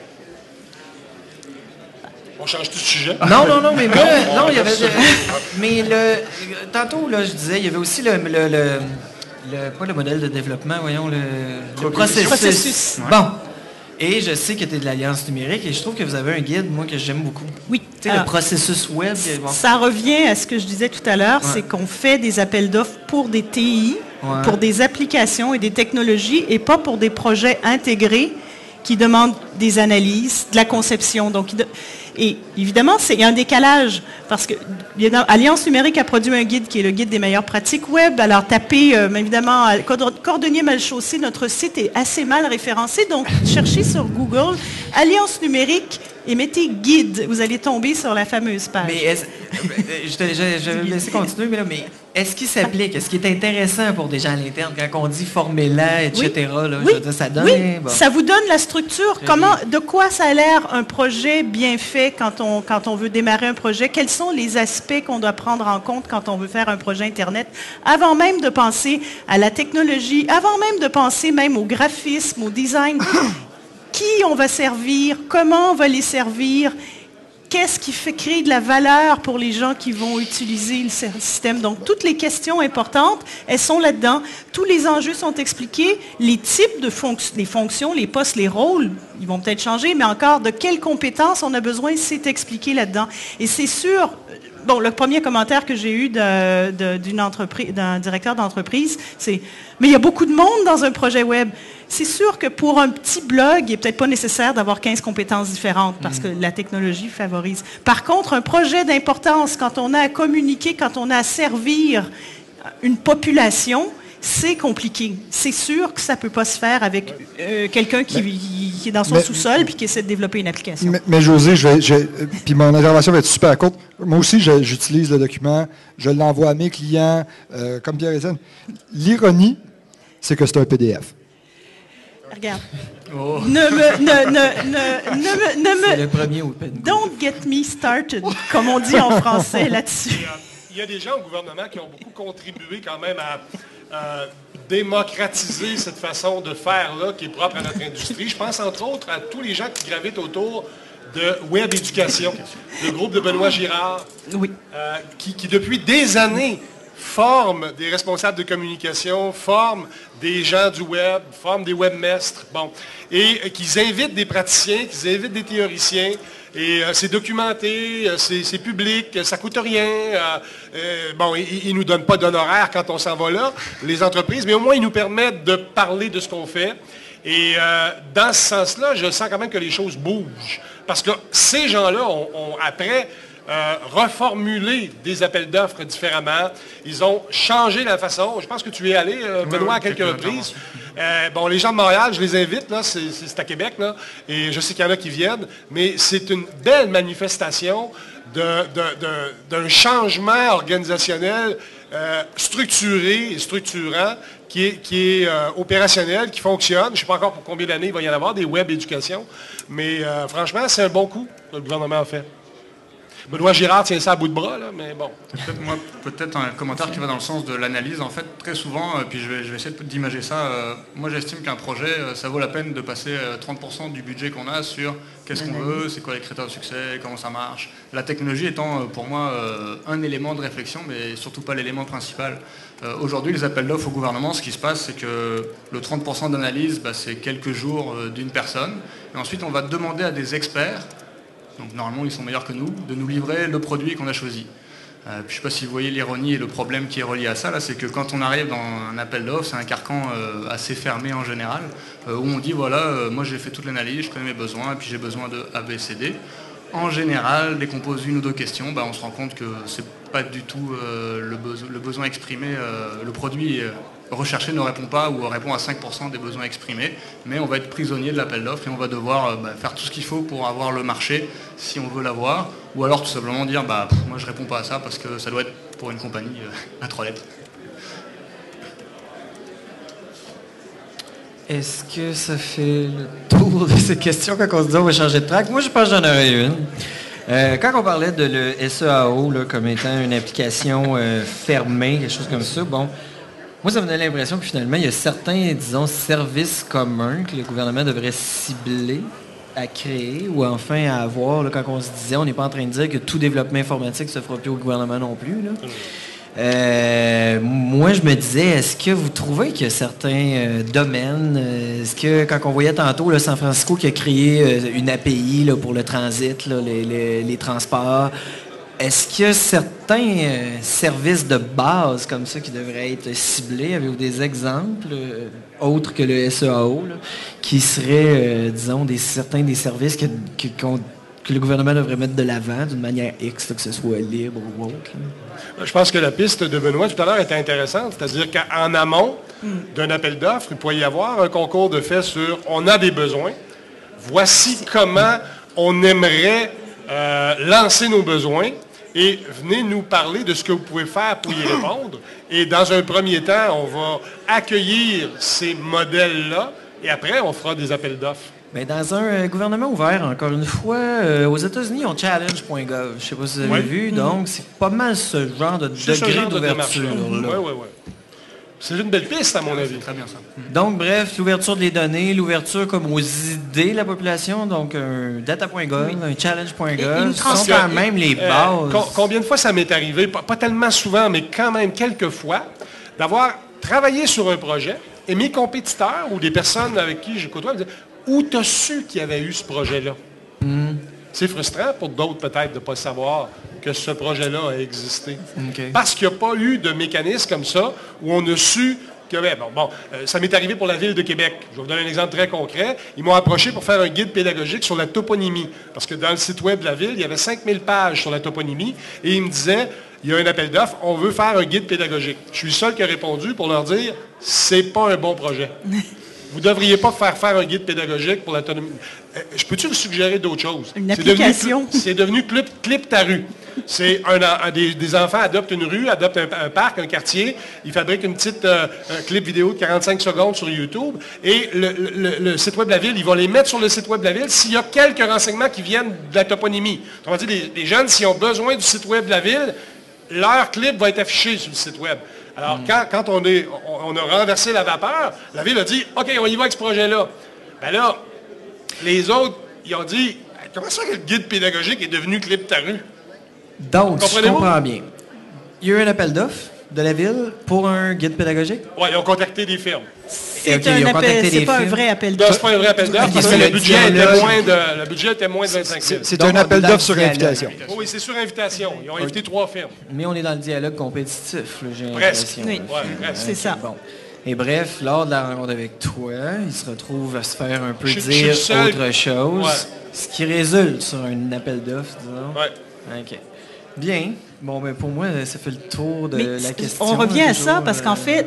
Speaker 2: On change tout ce sujet.
Speaker 1: Non, non, non, mais moi, non, il y avait... Mais le, tantôt, là, je disais, il y avait aussi le... le, le, le pas le modèle de développement, voyons, le, le processus. processus. Ouais. Bon. Et je sais que tu es de l'Alliance numérique et je trouve que vous avez un guide, moi, que j'aime beaucoup.
Speaker 3: Oui.
Speaker 1: Tu sais, le processus web. Bon.
Speaker 3: Ça revient à ce que je disais tout à l'heure, ouais. C'est qu'on fait des appels d'offres pour des T I, ouais. Pour des applications et des technologies et pas pour des projets intégrés qui demandent des analyses, de la conception. Donc, et évidemment, c'est, il y a un décalage parce que Alliance numérique a produit un guide qui est le guide des meilleures pratiques web. Alors, tapez, euh, évidemment, Cordonnier mal chaussé, notre site est assez mal référencé. Donc, cherchez sur Google Alliance numérique et mettez « guide », vous allez tomber sur la fameuse page.
Speaker 1: Mais est-ce, je, te, je, je vais laisser continuer, mais là, mais est-ce qu'il s'applique? Est-ce qu'il est intéressant pour des gens à l'interne quand on dit formez-la, et cetera.
Speaker 3: Oui,
Speaker 1: là,
Speaker 3: oui,
Speaker 1: je veux dire, ça donne.
Speaker 3: oui.
Speaker 1: Bon.
Speaker 3: Ça vous donne la structure.
Speaker 1: Très
Speaker 3: Comment,
Speaker 1: bien.
Speaker 3: de quoi ça a l'air un projet bien fait quand on, quand on veut démarrer un projet? Quels sont les aspects qu'on doit prendre en compte quand on veut faire un projet Internet? Avant même de penser à la technologie, avant même de penser même au graphisme, au design, qui on va servir, comment on va les servir, qu'est-ce qui fait créer de la valeur pour les gens qui vont utiliser le système. Donc, toutes les questions importantes, elles sont là-dedans. Tous les enjeux sont expliqués. Les types de fonc- les fonctions, les postes, les rôles, ils vont peut-être changer, mais encore, de quelles compétences on a besoin, c'est expliqué là-dedans. Et c'est sûr, bon, le premier commentaire que j'ai eu de, de, d'une entreprise, d'un directeur d'entreprise, c'est « Mais il y a beaucoup de monde dans un projet web. » C'est sûr que pour un petit blog, il n'est peut-être pas nécessaire d'avoir quinze compétences différentes parce que la technologie favorise. Par contre, un projet d'importance, quand on a à communiquer, quand on a à servir une population, c'est compliqué. C'est sûr que ça ne peut pas se faire avec euh, quelqu'un qui, qui, qui est dans son
Speaker 5: mais,
Speaker 3: sous-sol et qui essaie de développer une application.
Speaker 5: Mais, mais José, je vais, je, puis mon intervention va être super courte. Moi aussi, je, j'utilise le document, je l'envoie à mes clients, euh, comme Pierre-Étienne. L'ironie, c'est que c'est un P D F.
Speaker 3: Regarde.
Speaker 4: Oh.
Speaker 3: Ne me, ne, ne, ne, ne me, ne me,
Speaker 1: C'est le premier open.
Speaker 3: don't get me started, comme on dit en français là-dessus.
Speaker 2: Il y a des gens au gouvernement qui ont beaucoup contribué quand même à, à démocratiser cette façon de faire-là qui est propre à notre industrie. Je pense entre autres à tous les gens qui gravitent autour de Web Éducation, le groupe de Benoît Girard,
Speaker 3: Oui.
Speaker 2: euh, qui, qui depuis des années forme des responsables de communication, forme des gens du web, forme des webmestres, bon, et euh, qu'ils invitent des praticiens, qu'ils invitent des théoriciens, et euh, c'est documenté, euh, c'est, c'est public, euh, ça coûte rien. Euh, euh, bon, ils ne nous donnent pas d'honoraires quand on s'en va là, les entreprises, mais au moins ils nous permettent de parler de ce qu'on fait. Et euh, dans ce sens-là, je sens quand même que les choses bougent. Parce que ces gens-là ont, ont après... Euh, reformuler des appels d'offres différemment. Ils ont changé la façon. Je pense que tu y es allé, euh, Benoît, à quelques reprises. Euh, bon, les gens de Montréal, je les invite, là, c'est, c'est à Québec, là, et je sais qu'il y en a qui viennent, mais c'est une belle manifestation de, de, de, d'un changement organisationnel euh, structuré et structurant qui est, qui est euh, opérationnel, qui fonctionne. Je ne sais pas encore pour combien d'années il va y en avoir, des web éducations, mais euh, franchement, c'est un bon coup que le gouvernement a fait. Benoît Girard tient ça à bout de bras, là, mais bon.
Speaker 4: Peut-être, moi, peut-être un commentaire qui va dans le sens de l'analyse. En fait, très souvent, euh, puis je vais, je vais essayer d'imager ça, euh, moi j'estime qu'un projet, euh, ça vaut la peine de passer euh, trente pour cent du budget qu'on a sur qu'est-ce qu'on veut, c'est quoi les critères de succès, comment ça marche. La technologie étant euh, pour moi euh, un élément de réflexion, mais surtout pas l'élément principal. Euh, aujourd'hui, les appels d'offres au gouvernement, ce qui se passe, c'est que le trente pour cent d'analyse, bah, c'est quelques jours euh, d'une personne. Et ensuite, on va demander à des experts, donc normalement ils sont meilleurs que nous, de nous livrer le produit qu'on a choisi. Euh, puis, je ne sais pas si vous voyez l'ironie et le problème qui est relié à ça, là, c'est que quand on arrive dans un appel d'offres, c'est un carcan euh, assez fermé en général, euh, où on dit voilà, euh, moi j'ai fait toute l'analyse, je connais mes besoins, et puis j'ai besoin de A, B, C, D. En général, dès qu'on pose une ou deux questions, bah, on se rend compte que c'est pas du tout euh, le, beso- le besoin exprimé, euh, le produit euh, recherché ne répond pas ou répond à cinq pour cent des besoins exprimés, mais on va être prisonnier de l'appel d'offres et on va devoir euh, bah, faire tout ce qu'il faut pour avoir le marché si on veut l'avoir, ou alors tout simplement dire bah, pff, moi je réponds pas à ça parce que ça doit être pour une compagnie euh, à trois lettres.
Speaker 1: Est-ce que ça fait le tour de ces questions quand on se dit on va changer de track? Moi, je pense que j'en aurais une. Euh, quand on parlait de le S E A O là, comme étant une application euh, fermée, quelque chose comme ça, bon, moi, ça me donne l'impression que finalement, il y a certains, disons, services communs que le gouvernement devrait cibler à créer ou enfin à avoir, là, quand on se disait, on n'est pas en train de dire que tout développement informatique ne se fera plus au gouvernement non plus, là. Euh, moi, je me disais, est-ce que vous trouvez qu'il y a certains euh, domaines, euh, est-ce que quand on voyait tantôt là, San Francisco qui a créé euh, une A P I là, pour le transit, là, les, les, les transports, est-ce qu'il y a certains euh, services de base comme ça qui devraient être ciblés? Avez-vous des exemples euh, autres que le S E A O là, qui seraient, euh, disons, des, certains des services que, que, qu'on que le gouvernement devrait mettre de l'avant d'une manière X, là, que ce soit libre ou autre? Là.
Speaker 2: Je pense que la piste de Benoît tout à l'heure était intéressante, c'est-à-dire qu'en amont d'un appel d'offres, il pourrait y avoir un concours de fait sur « on a des besoins, voici comment on aimerait euh, lancer nos besoins et venez nous parler de ce que vous pouvez faire pour y répondre. Et dans un premier temps, on va accueillir ces modèles-là et après, on fera des appels d'offres.
Speaker 1: Mais dans un euh, gouvernement ouvert, encore une fois, euh, aux États-Unis, on challenge point gov. Je ne sais pas si vous avez
Speaker 2: Oui.
Speaker 1: vu, donc c'est pas mal ce genre de
Speaker 2: C'est ce
Speaker 1: degré
Speaker 2: genre de
Speaker 1: d'ouverture.
Speaker 2: démarche-là.
Speaker 1: là.
Speaker 2: Oui, oui, oui. C'est une belle piste, à mon avis.
Speaker 4: Très bien ça.
Speaker 1: Donc, bref, l'ouverture des données, l'ouverture comme aux idées de la population, donc un data point gov, un challenge point
Speaker 3: Et
Speaker 1: gov,
Speaker 3: une
Speaker 1: ce
Speaker 3: trans-
Speaker 1: sont quand même les
Speaker 2: Euh,
Speaker 1: bases.
Speaker 2: com- combien de fois ça m'est arrivé, pas, pas tellement souvent, mais quand même quelques fois, d'avoir travaillé sur un projet et mes compétiteurs ou des personnes avec qui je côtoie me disaient « Où t'as su qu'il y avait eu ce projet-là? C'est frustrant pour d'autres peut-être de ne pas savoir que ce projet-là a existé.
Speaker 1: OK.
Speaker 2: Parce qu'il n'y a pas eu de mécanisme comme ça où on a su que, ben, bon, bon euh, ça m'est arrivé pour la Ville de Québec. Je vais vous donner un exemple très concret. Ils m'ont approché pour faire un guide pédagogique sur la toponymie. Parce que dans le site web de la Ville, il y avait cinq mille pages sur la toponymie. Et ils me disaient, il y a un appel d'offres, on veut faire un guide pédagogique. Je suis le seul qui a répondu pour leur dire, c'est pas un bon projet. Vous ne devriez pas faire faire un guide pédagogique pour l'autonomie. Euh, je peux-tu vous suggérer d'autres choses?
Speaker 3: Une
Speaker 2: C'est devenu-
Speaker 3: application.
Speaker 2: C'est devenu clip, clip ta rue. C'est un, un- des, des enfants adoptent une rue, adoptent un, un parc, un quartier. Ils fabriquent une petite euh, un clip vidéo de quarante-cinq secondes sur YouTube. Et le, le- le site web de la Ville, ils vont les mettre sur le site web de la Ville s'il y a quelques renseignements qui viennent de la toponymie. Autrement dit, les, les jeunes, s'ils ont besoin du site web de la Ville, leur clip va être affiché sur le site web. Alors, quand, quand on, est, on, on a renversé la vapeur, la Ville a dit, OK, on y va avec ce projet-là. Ben là, les autres, ils ont dit, comment ça que le guide pédagogique est devenu clip ta rue?
Speaker 1: Donc, si je
Speaker 2: Comprenez-vous?
Speaker 1: comprends bien, il y a eu un appel d'offres de la Ville pour un guide pédagogique.
Speaker 2: Oui, ils ont contacté des firmes.
Speaker 3: C'est
Speaker 1: OK,
Speaker 3: un
Speaker 1: ils ont
Speaker 3: appel,
Speaker 1: contacté
Speaker 3: c'est
Speaker 1: des
Speaker 3: pas un
Speaker 1: films.
Speaker 3: vrai appel
Speaker 2: Non,
Speaker 3: d'offres.
Speaker 2: c'est pas un vrai appel d'offres,
Speaker 1: Ok,
Speaker 2: parce que
Speaker 1: c'est
Speaker 2: le
Speaker 1: le
Speaker 2: budget,
Speaker 1: dialogue.
Speaker 2: était moins de, le budget était moins de vingt-cinq mille.
Speaker 5: C'est
Speaker 1: Donc,
Speaker 5: un
Speaker 1: on est
Speaker 5: appel
Speaker 1: dans
Speaker 5: d'offres
Speaker 1: le
Speaker 5: sur
Speaker 1: dialogue.
Speaker 5: invitation.
Speaker 2: Oh oui, c'est sur invitation. Ils ont invité trois firmes.
Speaker 1: Mais on est dans le dialogue compétitif, là, j'ai
Speaker 2: Presque.
Speaker 1: l'impression.
Speaker 3: Oui.
Speaker 2: Ouais, presque.
Speaker 3: C'est ça.
Speaker 1: Bon. Et bref, lors de la rencontre avec toi, il se retrouve à se faire un peu
Speaker 2: Je- je suis
Speaker 1: dire
Speaker 2: le seul-
Speaker 1: autre chose,
Speaker 2: Ouais.
Speaker 1: ce qui résulte sur un appel d'offres, disons.
Speaker 2: Ouais.
Speaker 1: OK. Bien. Bon, ben pour moi, ça fait le tour de
Speaker 3: Mais
Speaker 1: la
Speaker 3: c-
Speaker 1: question.
Speaker 3: on revient à
Speaker 1: toujours,
Speaker 3: ça parce qu'en
Speaker 1: euh,
Speaker 3: fait,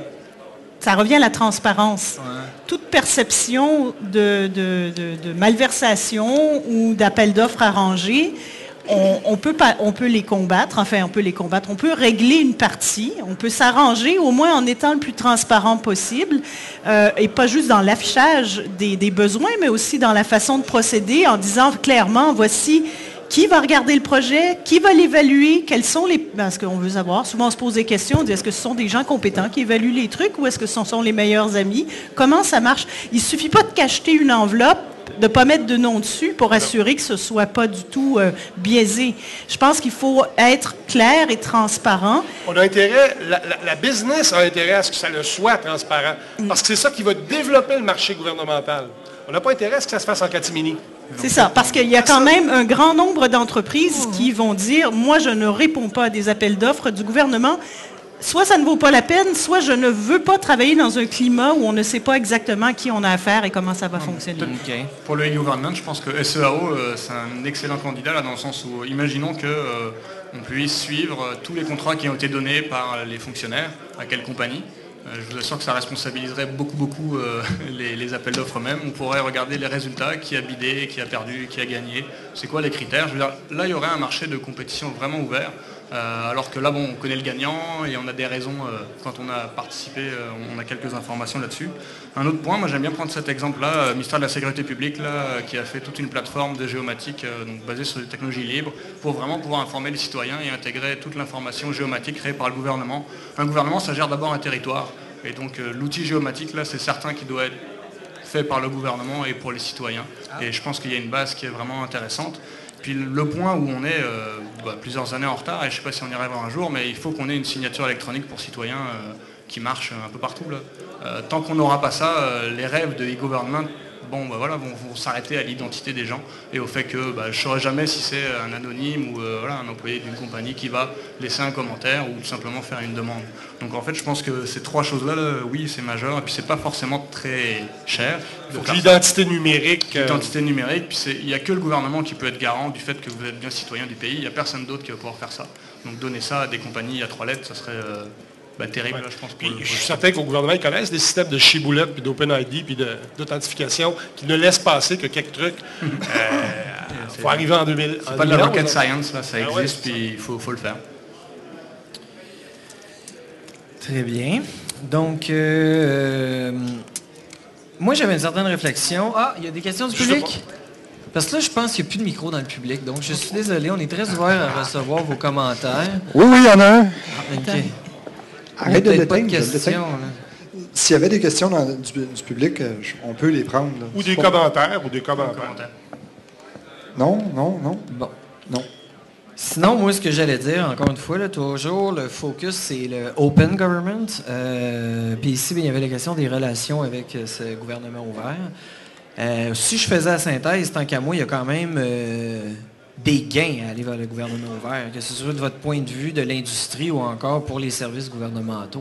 Speaker 3: ça revient à la transparence.
Speaker 1: Ouais.
Speaker 3: Toute perception de, de- de- de malversation ou d'appel d'offres arrangé, on, on peut pas, on peut les combattre, enfin on peut les combattre, on peut régler une partie, on peut s'arranger au moins en étant le plus transparent possible euh, et pas juste dans l'affichage des, des besoins, mais aussi dans la façon de procéder en disant clairement, voici qui va regarder le projet, qui va l'évaluer, quels sont les... Parce qu'on veut savoir, souvent on se pose des questions, on dit est-ce que ce sont des gens compétents qui évaluent les trucs ou est-ce que ce sont les meilleurs amis? Comment ça marche? Il ne suffit pas de cacheter une enveloppe, de ne pas mettre de nom dessus pour assurer que ce ne soit pas du tout euh, biaisé. Je pense qu'il faut être clair et transparent.
Speaker 2: On a intérêt, la, la- la business a intérêt à ce que ça le soit transparent. Parce que c'est ça qui va développer le marché gouvernemental. On n'a pas intérêt à ce que ça se fasse en catimini.
Speaker 3: C'est ça, parce qu'il y a quand même un grand nombre d'entreprises qui vont dire, moi je ne réponds pas à des appels d'offres du gouvernement. Soit ça ne vaut pas la peine, soit je ne veux pas travailler dans un climat où on ne sait pas exactement à qui on a affaire et comment ça va fonctionner.
Speaker 1: OK.
Speaker 4: Pour le e-government, je pense que S E A O, euh, c'est un excellent candidat là, dans le sens où, imaginons que euh, on puisse suivre euh, tous les contrats qui ont été donnés par les fonctionnaires, à quelle compagnie. Euh, je vous assure que ça responsabiliserait beaucoup, beaucoup euh, les, les appels d'offres eux-mêmes. On pourrait regarder les résultats, qui a bidé, qui a perdu, qui a gagné. C'est quoi les critères? Je veux dire, là, il y aurait un marché de compétition vraiment ouvert. Euh, alors que là, bon, on connaît le gagnant et on a des raisons, euh, quand on a participé, euh, on a quelques informations là-dessus. Un autre point, moi j'aime bien prendre cet exemple-là, euh, ministère de la Sécurité publique, là, euh, qui a fait toute une plateforme de géomatique euh, donc basée sur des technologies libres, pour vraiment pouvoir informer les citoyens et intégrer toute l'information géomatique créée par le gouvernement. Un gouvernement, ça gère d'abord un territoire. Et donc euh, l'outil géomatique, là, c'est certain qu'il doit être fait par le gouvernement et pour les citoyens. Et je pense qu'il y a une base qui est vraiment intéressante. Puis le point où on est euh, bah, plusieurs années en retard, et je ne sais pas si on y arrivera un jour, mais il faut qu'on ait une signature électronique pour citoyens euh, qui marche un peu partout. Là. Euh, tant qu'on n'aura pas ça, euh, les rêves de e-government bon, bah, voilà, vont, vont s'arrêter à l'identité des gens et au fait que bah, je ne saurais jamais si c'est un anonyme ou euh, voilà, un employé d'une compagnie qui va laisser un commentaire ou tout simplement faire une demande. Donc en fait, je pense que ces trois choses-là, là, oui, c'est majeur et puis c'est pas forcément très cher.
Speaker 2: Il faut que l'identité numérique... euh,
Speaker 4: L'identité numérique, puis c'est- il n'y a que le gouvernement qui peut être garant du fait que vous êtes bien citoyen du pays. Il n'y a personne d'autre qui va pouvoir faire ça. Donc donner ça à des compagnies à trois lettres, ça serait euh, bah, terrible, là, je pense. Pour
Speaker 2: Puis,
Speaker 4: le-
Speaker 2: je suis certain qu'au gouvernement, ils connaissent des systèmes de chiboulette, puis d'OpenID, puis de- d'authentification qui ne laissent passer que quelques trucs. Euh, Il faut arriver en deux mille.
Speaker 4: C'est pas de la rocket science, là, ça existe, ah ouais, puis il faut, faut le faire.
Speaker 1: Très bien. Donc, euh, moi, j'avais une certaine réflexion. Ah, il y a des questions du public? Parce que là, je pense qu'il n'y a plus de micro dans le public. Donc, je suis désolé. On est très ouvert à recevoir vos commentaires.
Speaker 5: Oui, oui, il y en a un.
Speaker 1: OK.
Speaker 5: Arrête de l'éteindre.
Speaker 6: S'il y avait des questions dans, du, du public, on peut les prendre. Là.
Speaker 2: Ou des pas... commentaires, ou des commentaires.
Speaker 6: Non, non, non.
Speaker 1: Bon.
Speaker 6: Non.
Speaker 1: Sinon, moi, ce que j'allais dire, encore une fois, là, toujours, le focus, c'est le open government. Euh, puis ici, bien, il y avait la question des relations avec euh, ce gouvernement ouvert. Euh, si je faisais la synthèse, tant qu'à moi, il y a quand même euh, des gains à aller vers le gouvernement ouvert, que ce soit de votre point de vue de l'industrie ou encore pour les services gouvernementaux.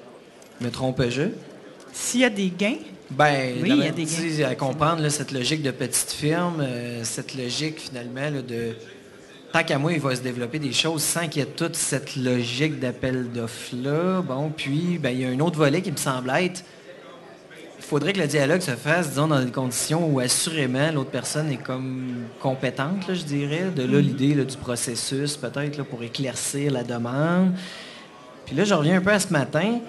Speaker 1: Me trompais-je?
Speaker 3: S'il y a des gains?
Speaker 1: Ben,
Speaker 3: oui, il y a des gains.
Speaker 1: À comprendre là, cette logique de petite firme, euh, cette logique finalement là, de... Tant qu'à moi, il va se développer des choses sans qu'il y ait toute cette logique d'appel d'offres-là. Bon, puis, ben, il y a un autre volet qui me semble être, il faudrait que le dialogue se fasse, disons, dans des conditions où assurément l'autre personne est comme compétente, là, je dirais. De là, l'idée là, du processus, peut-être, là, pour éclaircir la demande. Puis là, je reviens un peu à ce matin.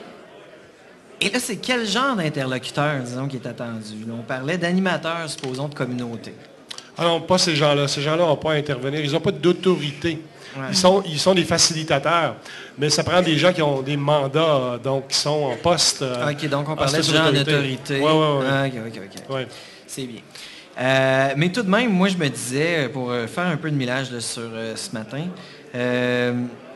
Speaker 1: Et là, c'est quel genre d'interlocuteur, disons, qui est attendu? Là, on parlait d'animateurs, supposons, de communauté.
Speaker 2: Ah non, pas ces gens-là. Ces gens-là n'ont pas à intervenir. Ils n'ont pas d'autorité. Ouais. Ils, sont, ils sont des facilitateurs. Mais ça prend des gens qui ont des mandats, donc qui sont en poste.
Speaker 1: Euh, OK, donc on parlait de gens en autorité.
Speaker 2: Oui, oui, oui.
Speaker 1: Ah, OK, OK, OK. Ouais. C'est bien. Euh, mais tout de même, moi, je me disais, pour faire un peu de millage là, sur euh, ce matin, euh,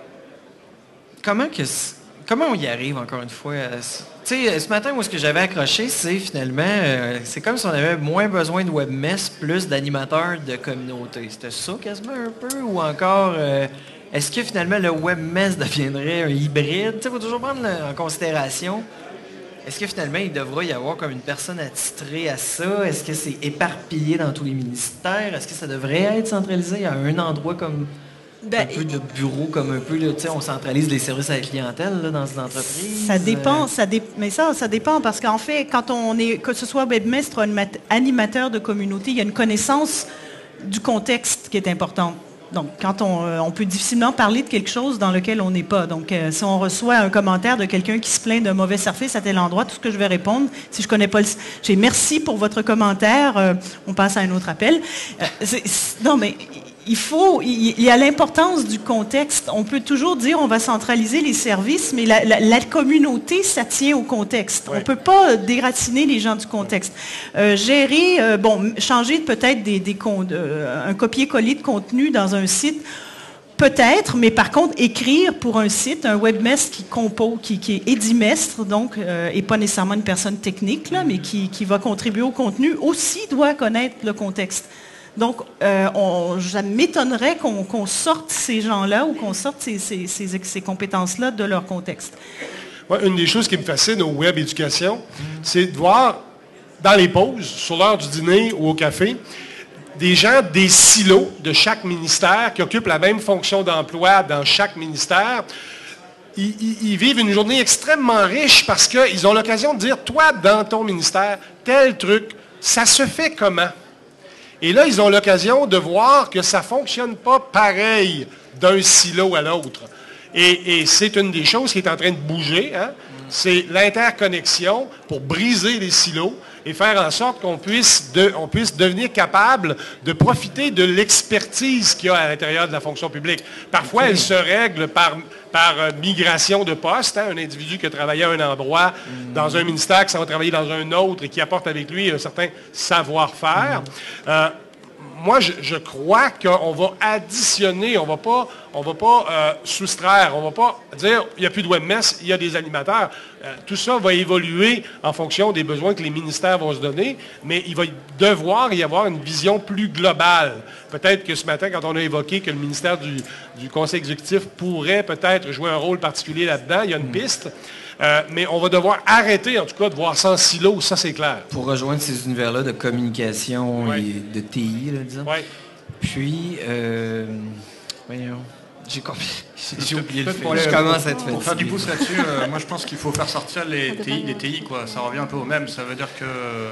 Speaker 1: comment, que, comment on y arrive, encore une fois? Tu sais, ce matin, moi, ce que j'avais accroché, c'est finalement, euh, c'est comme si on avait moins besoin de webmess, plus d'animateurs de communauté. C'était ça quasiment un peu? Ou encore, euh, est-ce que finalement le webmess deviendrait un hybride? Tu sais, il faut toujours prendre en considération. Est-ce que finalement, il devra y avoir comme une personne attitrée à ça? Est-ce que c'est éparpillé dans tous les ministères? Est-ce que ça devrait être centralisé à un endroit comme... Ben, un peu de bureau, comme un peu, là, on centralise les services à la clientèle là, dans une entreprise.
Speaker 3: Ça dépend, ça dé... mais ça, ça dépend parce qu'en fait, quand on est, que ce soit webmestre ou animateur de communauté, il y a une connaissance du contexte qui est importante. Donc, quand on, on peut difficilement parler de quelque chose dans lequel on n'est pas. Donc, euh, si on reçoit un commentaire de quelqu'un qui se plaint d'un mauvais service à tel endroit, tout ce que je vais répondre, si je connais pas le... J'ai merci pour votre commentaire, euh, on passe à un autre appel. Euh, c'est, c'est... Non, mais... Il faut, il y a l'importance du contexte. On peut toujours dire on va centraliser les services, mais la, la, la communauté, ça tient au contexte. Ouais. On ne peut pas déraciner les gens du contexte. Euh, gérer, euh, bon, changer peut-être des, des, euh, un copier-coller de contenu dans un site, peut-être, mais par contre, écrire pour un site, un webmestre qui compose, qui, qui est édimestre, donc, euh, et pas nécessairement une personne technique, là, mais qui, qui va contribuer au contenu, aussi doit connaître le contexte. Donc, euh, on, ça m'étonnerait qu'on, qu'on sorte ces gens-là ou qu'on sorte ces, ces, ces, ces compétences-là de leur contexte.
Speaker 2: Ouais, une des choses qui me fascine au web éducation, c'est de voir dans les pauses, sur l'heure du dîner ou au café, des gens des silos de chaque ministère qui occupent la même fonction d'emploi dans chaque ministère. Ils, ils, ils vivent une journée extrêmement riche parce qu'ils ont l'occasion de dire, toi, dans ton ministère, tel truc, ça se fait comment? Et là, ils ont l'occasion de voir que ça ne fonctionne pas pareil d'un silo à l'autre. Et, et c'est une des choses qui est en train de bouger. Hein? C'est l'interconnexion pour briser les silos et faire en sorte qu'on puisse, de, on puisse devenir capable de profiter de l'expertise qu'il y a à l'intérieur de la fonction publique. Parfois, elle se règle par, par migration de poste. Hein? Un individu qui a travaillé à un endroit mmh. dans un ministère, qui s'en va travailler dans un autre et qui apporte avec lui un certain savoir-faire. Mmh. Euh, Moi, je, je crois qu'on va additionner, on ne va pas, on va pas euh, soustraire, on ne va pas dire il n'y a plus de webmess, il y a des animateurs. Euh, tout ça va évoluer en fonction des besoins que les ministères vont se donner, mais il va devoir y avoir une vision plus globale. Peut-être que ce matin, quand on a évoqué que le ministère du, du Conseil exécutif pourrait peut-être jouer un rôle particulier là-dedans, il y a une piste. Euh, mais on va devoir arrêter, en tout cas, de voir ça en silo, ça c'est clair.
Speaker 1: Pour rejoindre ces univers-là de communication
Speaker 2: ouais.
Speaker 1: et de T I, là, disons.
Speaker 2: Ouais.
Speaker 1: Puis, euh, voyons, j'ai, j'ai oublié le fait.
Speaker 4: Pour,
Speaker 1: je commence à être
Speaker 4: fatigué. Pour faire du pouce là-dessus, euh, moi je pense qu'il faut faire sortir les T I des T I, quoi. Ça revient un peu au même. Ça veut dire que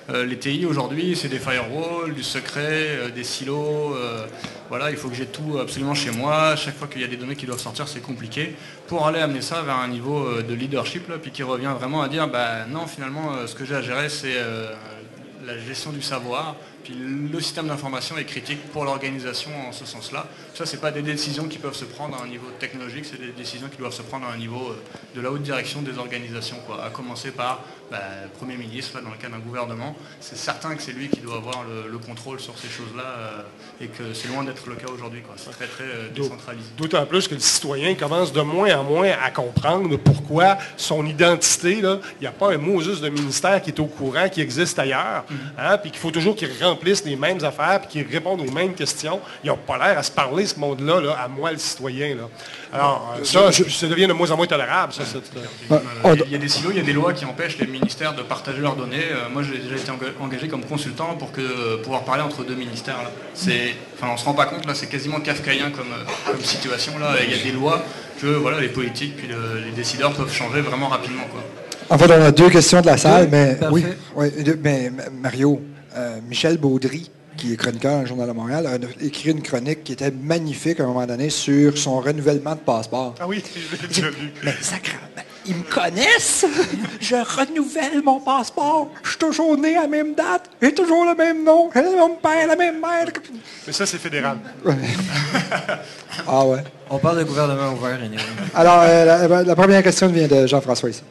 Speaker 4: Euh, les T I aujourd'hui, c'est des firewalls, du secret, euh, des silos. Euh, voilà, il faut que j'ai tout absolument chez moi. Chaque fois qu'il y a des données qui doivent sortir, c'est compliqué. Pour aller amener ça vers un niveau euh, de leadership, là, puis qui revient vraiment à dire, bah non, finalement, euh, ce que j'ai à gérer, c'est euh, la gestion du savoir. Puis le système d'information est critique pour l'organisation en ce sens-là. Ça, ce n'est pas des décisions qui peuvent se prendre à un niveau technologique, c'est des décisions qui doivent se prendre à un niveau de la haute direction des organisations, quoi. À commencer par bah, le Premier ministre, là, dans le cas d'un gouvernement. C'est certain que c'est lui qui doit avoir le, le contrôle sur ces choses-là euh, et que c'est loin d'être le cas aujourd'hui, quoi. C'est très, très euh, décentralisé.
Speaker 2: D'autant plus que le citoyen commence de moins en moins à comprendre pourquoi son identité, là, il n'y a pas un Moses de ministère qui est au courant, qui existe ailleurs, mm-hmm. hein, puis qu'il faut toujours qu'il remplissent les mêmes affaires puis qu'ils répondent aux mêmes questions. Ils n'ont pas l'air à se parler, ce monde-là, là, à moi, le citoyen. Là. Alors, euh, ça, je, ça devient de moins en moins tolérable. Ça, cette, euh...
Speaker 4: Il y a des silos, il y a des lois qui empêchent les ministères de partager leurs données. Euh, moi, j'ai déjà été engagé comme consultant pour que, euh, pouvoir parler entre deux ministères. Là. C'est, enfin, on ne se rend pas compte, là, c'est quasiment kafkaïen comme, euh, comme situation. Là. Il y a des lois que voilà, les politiques puis le, les décideurs peuvent changer vraiment rapidement, quoi.
Speaker 5: En fait, on a deux questions de la salle, oui, mais oui, oui, mais Mario, euh, Michel Baudry, qui est chroniqueur dans le Journal de Montréal, a écrit une chronique qui était magnifique à un moment donné sur son renouvellement de passeport.
Speaker 2: Ah oui, je l'ai déjà lu.
Speaker 5: Mais sacrément, ils me connaissent! Je renouvelle mon passeport. Je suis toujours né à la même date. J'ai toujours le même nom. J'ai le même père, la même mère.
Speaker 2: Mais ça, c'est fédéral.
Speaker 5: Ah ouais.
Speaker 1: On parle de gouvernement ouvert, anyway.
Speaker 5: Alors, euh, la, la première question vient de Jean-François ici.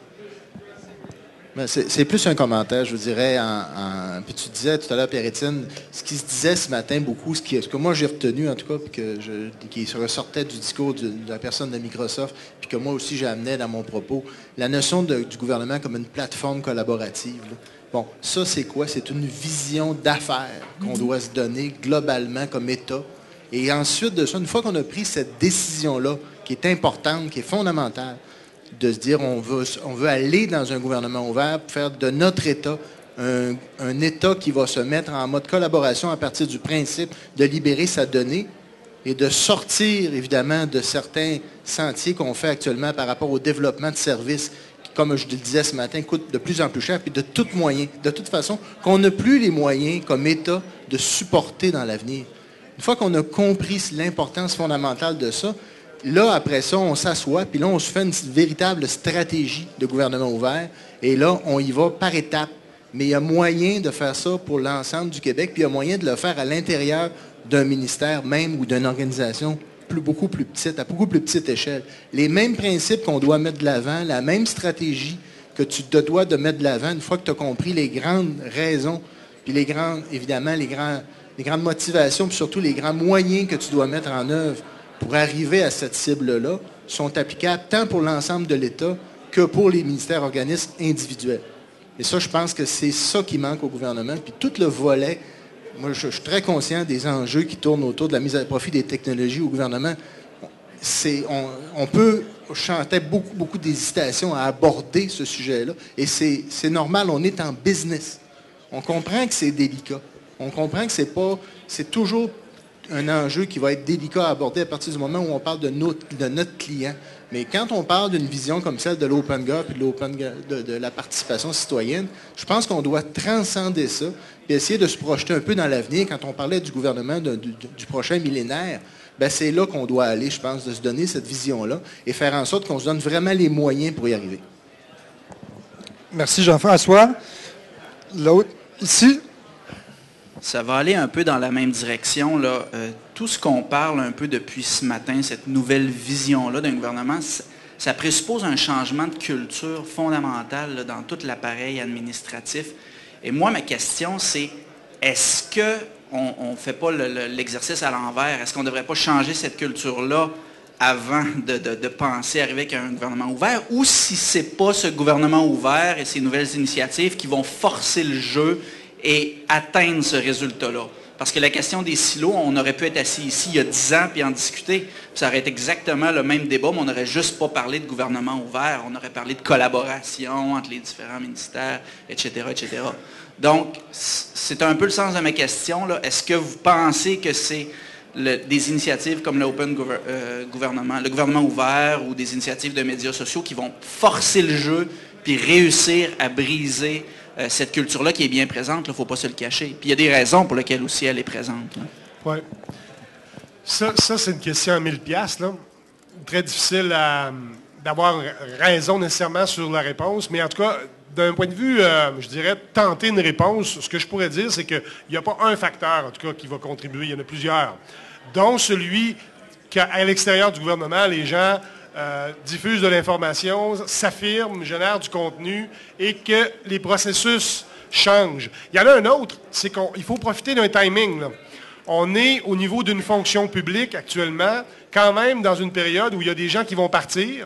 Speaker 7: C'est, c'est plus un commentaire, je vous dirais. En, en, puis tu disais tout à l'heure, Pierre-Étienne, ce qui se disait ce matin beaucoup, ce, qui, ce que moi j'ai retenu en tout cas, puis que je, qui ressortait du discours de, de la personne de Microsoft, puis que moi aussi j'amenais dans mon propos, la notion de, du gouvernement comme une plateforme collaborative. Là. Bon, ça c'est quoi? C'est une vision d'affaires qu'on doit se donner globalement comme État. Et ensuite de ça, une fois qu'on a pris cette décision-là, qui est importante, qui est fondamentale, de se dire on veut, on veut aller dans un gouvernement ouvert pour faire de notre État un, un État qui va se mettre en mode collaboration à partir du principe de libérer sa donnée et de sortir, évidemment, de certains sentiers qu'on fait actuellement par rapport au développement de services qui, comme je le disais ce matin, coûtent de plus en plus cher, puis de tout moyen, de toute façon, qu'on n'a plus les moyens comme État de supporter dans l'avenir. Une fois qu'on a compris l'importance fondamentale de ça, là, après ça, on s'assoit, puis là, on se fait une véritable stratégie de gouvernement ouvert. Et là, on y va par étapes. Mais il y a moyen de faire ça pour l'ensemble du Québec, puis il y a moyen de le faire à l'intérieur d'un ministère même ou d'une organisation plus, beaucoup plus petite, à beaucoup plus petite échelle. Les mêmes principes qu'on doit mettre de l'avant, la même stratégie que tu te dois de mettre de l'avant une fois que tu as compris les grandes raisons, puis les grandes, évidemment, les, grands, les grandes motivations, puis surtout les grands moyens que tu dois mettre en œuvre pour arriver à cette cible-là, sont applicables tant pour l'ensemble de l'État que pour les ministères organismes individuels. Et ça, je pense que c'est ça qui manque au gouvernement. Puis tout le volet, moi, je, je suis très conscient des enjeux qui tournent autour de la mise à profit des technologies au gouvernement. C'est, on, on peut chanter beaucoup, beaucoup d'hésitation à aborder ce sujet-là. Et c'est, c'est normal, on est en business. On comprend que c'est délicat. On comprend que c'est pas, c'est toujours un enjeu qui va être délicat à aborder à partir du moment où on parle de notre, de notre client. Mais quand on parle d'une vision comme celle de l'Open Gov et de, l'open, de, de la participation citoyenne, je pense qu'on doit transcender ça et essayer de se projeter un peu dans l'avenir. Quand on parlait du gouvernement de, du, du prochain millénaire, ben c'est là qu'on doit aller, je pense, de se donner cette vision-là et faire en sorte qu'on se donne vraiment les moyens pour y arriver.
Speaker 5: Merci Jean-François. L'autre, ici.
Speaker 8: Ça va aller un peu dans la même direction, là. Euh, tout ce qu'on parle un peu depuis ce matin, cette nouvelle vision-là d'un gouvernement, ça, ça présuppose un changement de culture fondamental là, dans tout l'appareil administratif. Et moi, ma question, c'est est-ce qu'on ne fait pas le, le, l'exercice à l'envers? Est-ce qu'on ne devrait pas changer cette culture-là avant de, de, de penser arriver avec un gouvernement ouvert? Ou si ce n'est pas ce gouvernement ouvert et ces nouvelles initiatives qui vont forcer le jeu et atteindre ce résultat-là. Parce que la question des silos, on aurait pu être assis ici il y a dix ans puis en discuter. Puis ça aurait été exactement le même débat, mais on n'aurait juste pas parlé de gouvernement ouvert. On aurait parlé de collaboration entre les différents ministères, et cetera, et cetera. Donc, c'est un peu le sens de ma question, là. Est-ce que vous pensez que c'est le, des initiatives comme l'Open Gouver, euh, Gouvernement, le gouvernement ouvert ou des initiatives de médias sociaux qui vont forcer le jeu puis réussir à briser euh, cette culture-là qui est bien présente, il ne faut pas se le cacher. Puis il y a des raisons pour lesquelles aussi elle est présente.
Speaker 2: Oui. Ça, ça c'est une question à mille piastres, là. Très difficile à, d'avoir raison nécessairement sur la réponse, mais en tout cas, d'un point de vue, euh, je dirais, tenter une réponse, ce que je pourrais dire, c'est qu'il n'y a pas un facteur, en tout cas, qui va contribuer, il y en a plusieurs, dont celui qu'à l'extérieur du gouvernement, les gens euh, diffusent de l'information, s'affirment, génèrent du contenu et que les processus changent. Il y en a un autre, c'est qu'il faut profiter d'un timing, là. On est au niveau d'une fonction publique actuellement, quand même dans une période où il y a des gens qui vont partir.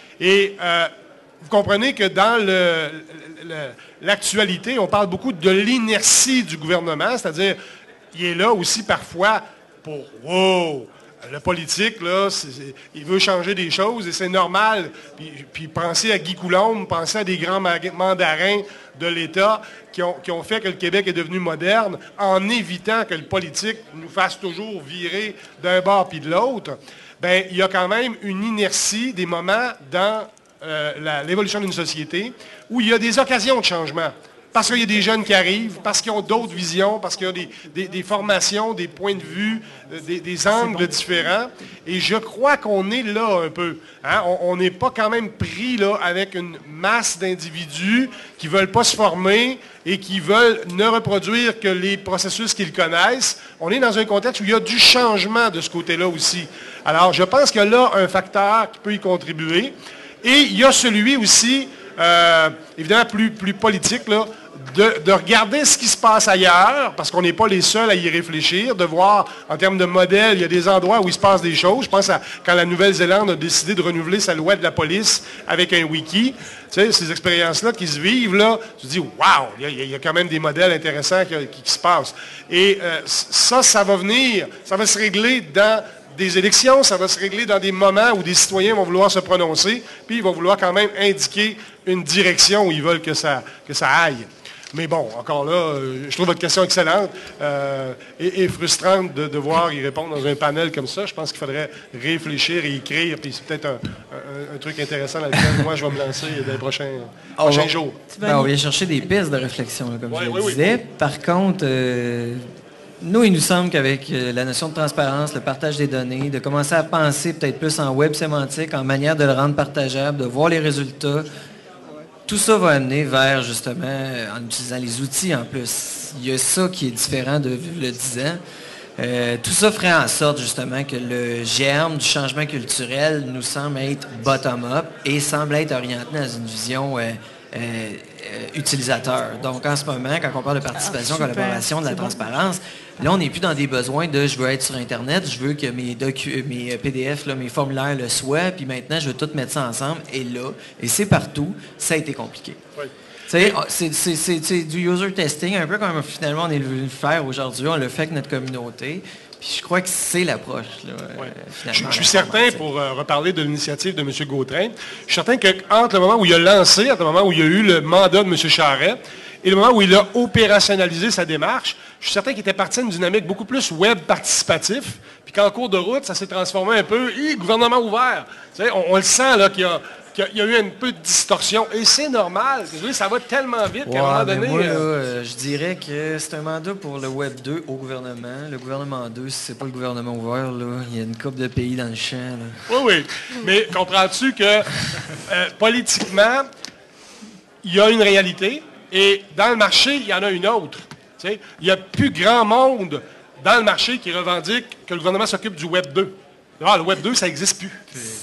Speaker 2: Et euh, vous comprenez que dans le, le, l'actualité, on parle beaucoup de l'inertie du gouvernement, c'est-à-dire il est là aussi parfois pour « wow ». Le politique, là, c'est, c'est, il veut changer des choses et c'est normal. Puis, puis pensez à Guy Coulombe, pensez à des grands mandarins de l'État qui ont, qui ont fait que le Québec est devenu moderne en évitant que le politique nous fasse toujours virer d'un bord puis de l'autre. Bien, il y a quand même une inertie des moments dans euh, la, l'évolution d'une société où il y a des occasions de changement. Parce qu'il y a des jeunes qui arrivent, parce qu'ils ont d'autres visions, parce qu'il y a des, des, des formations, des points de vue, des, des angles différents. Et je crois qu'on est là un peu. Hein? On n'est pas quand même pris là, avec une masse d'individus qui ne veulent pas se former et qui veulent ne reproduire que les processus qu'ils connaissent. On est dans un contexte où il y a du changement de ce côté-là aussi. Alors, je pense qu'il y a là un facteur qui peut y contribuer. Et il y a celui aussi, euh, évidemment plus, plus politique, là, De, de regarder ce qui se passe ailleurs, parce qu'on n'est pas les seuls à y réfléchir, de voir en termes de modèles, il y a des endroits où il se passe des choses. Je pense à quand la Nouvelle-Zélande a décidé de renouveler sa loi de la police avec un wiki. Tu sais, ces expériences-là qui se vivent, là, tu te dis, waouh, il y, y a quand même des modèles intéressants qui, qui, qui se passent. Et euh, ça, ça va venir, ça va se régler dans des élections, ça va se régler dans des moments où des citoyens vont vouloir se prononcer, puis ils vont vouloir quand même indiquer une direction où ils veulent que ça, que ça aille. Mais bon, encore là, euh, je trouve votre question excellente euh, et, et frustrante de devoir y répondre dans un panel comme ça. Je pense qu'il faudrait réfléchir et écrire, puis c'est peut-être un, un, un truc intéressant dans lequel moi je vais me lancer dans les prochains, oh, prochains bon. jours.
Speaker 1: Ben, on vient chercher des pistes de réflexion, là, comme
Speaker 2: ouais,
Speaker 1: je
Speaker 2: oui,
Speaker 1: le disais.
Speaker 2: Oui.
Speaker 1: Par contre, euh, nous, il nous semble qu'avec euh, la notion de transparence, le partage des données, de commencer à penser peut-être plus en web sémantique, en manière de le rendre partageable, de voir les résultats, tout ça va amener vers, justement, en utilisant les outils en plus. Il y a ça qui est différent de le dix ans. Euh, tout ça ferait en sorte, justement, que le germe du changement culturel nous semble être bottom-up et semble être orienté dans une vision euh, euh, euh, utilisateur. Donc, en ce moment, quand on parle de participation, ah, collaboration, de la transparence, bon. Là, on n'est plus dans des besoins de « je veux être sur Internet, je veux que mes, docu- mes P D F, là, mes formulaires le soient, puis maintenant, je veux tout mettre ça ensemble. » Et là, et c'est partout, ça a été compliqué. Oui. C'est, c'est, c'est, c'est, c'est du user testing, un peu comme finalement on est venu le faire aujourd'hui, on le fait avec notre communauté. Puis je crois que c'est l'approche. Là,
Speaker 2: ouais.
Speaker 1: euh,
Speaker 2: je, je suis certain, pour euh, reparler de l'initiative de M. Gautrin, je suis certain qu'entre le moment où il a lancé, entre le moment où il y a eu le mandat de M. Charest, et le moment où il a opérationnalisé sa démarche, je suis certain qu'il était parti d'une dynamique beaucoup plus web participatif, puis qu'en cours de route, ça s'est transformé un peu, hi, gouvernement ouvert. Tu sais, on, on le sent là qu'il y a... Il y a eu un peu de distorsion. Et c'est normal. Désolé, ça va tellement vite ouais, qu'à un moment donné...
Speaker 1: Moi, là, euh, je dirais que c'est un mandat pour le Web deux au gouvernement. Le gouvernement deux, si c'est pas le gouvernement ouvert, là, il y a une couple de pays dans le champ. Là.
Speaker 2: Oui, oui. Mais comprends-tu que euh, politiquement, il y a une réalité et dans le marché, il y en a une autre. Tu sais, il n'y a plus grand monde dans le marché qui revendique que le gouvernement s'occupe du Web deux. Ah, le Web deux, ça n'existe plus.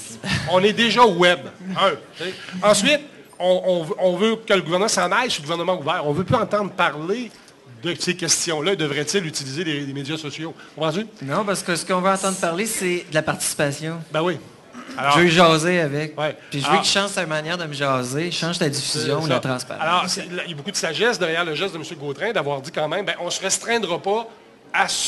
Speaker 2: On est déjà au Web. Un, ensuite, on, on, on veut que le gouvernement s'en aille sur le gouvernement ouvert. On ne veut plus entendre parler de ces questions-là. Devrait-il utiliser les, les médias sociaux? Comprends-tu?
Speaker 1: Non, parce que ce qu'on veut entendre parler, c'est de la participation.
Speaker 2: Ben oui. Alors,
Speaker 1: je veux jaser avec.
Speaker 2: Ouais.
Speaker 1: Puis je veux Alors, qu'il change sa manière de me jaser, change la diffusion, la transparence.
Speaker 2: Alors, il y a beaucoup de sagesse derrière le geste de M. Gautrin d'avoir dit quand même, ben, on ne se restreindra pas à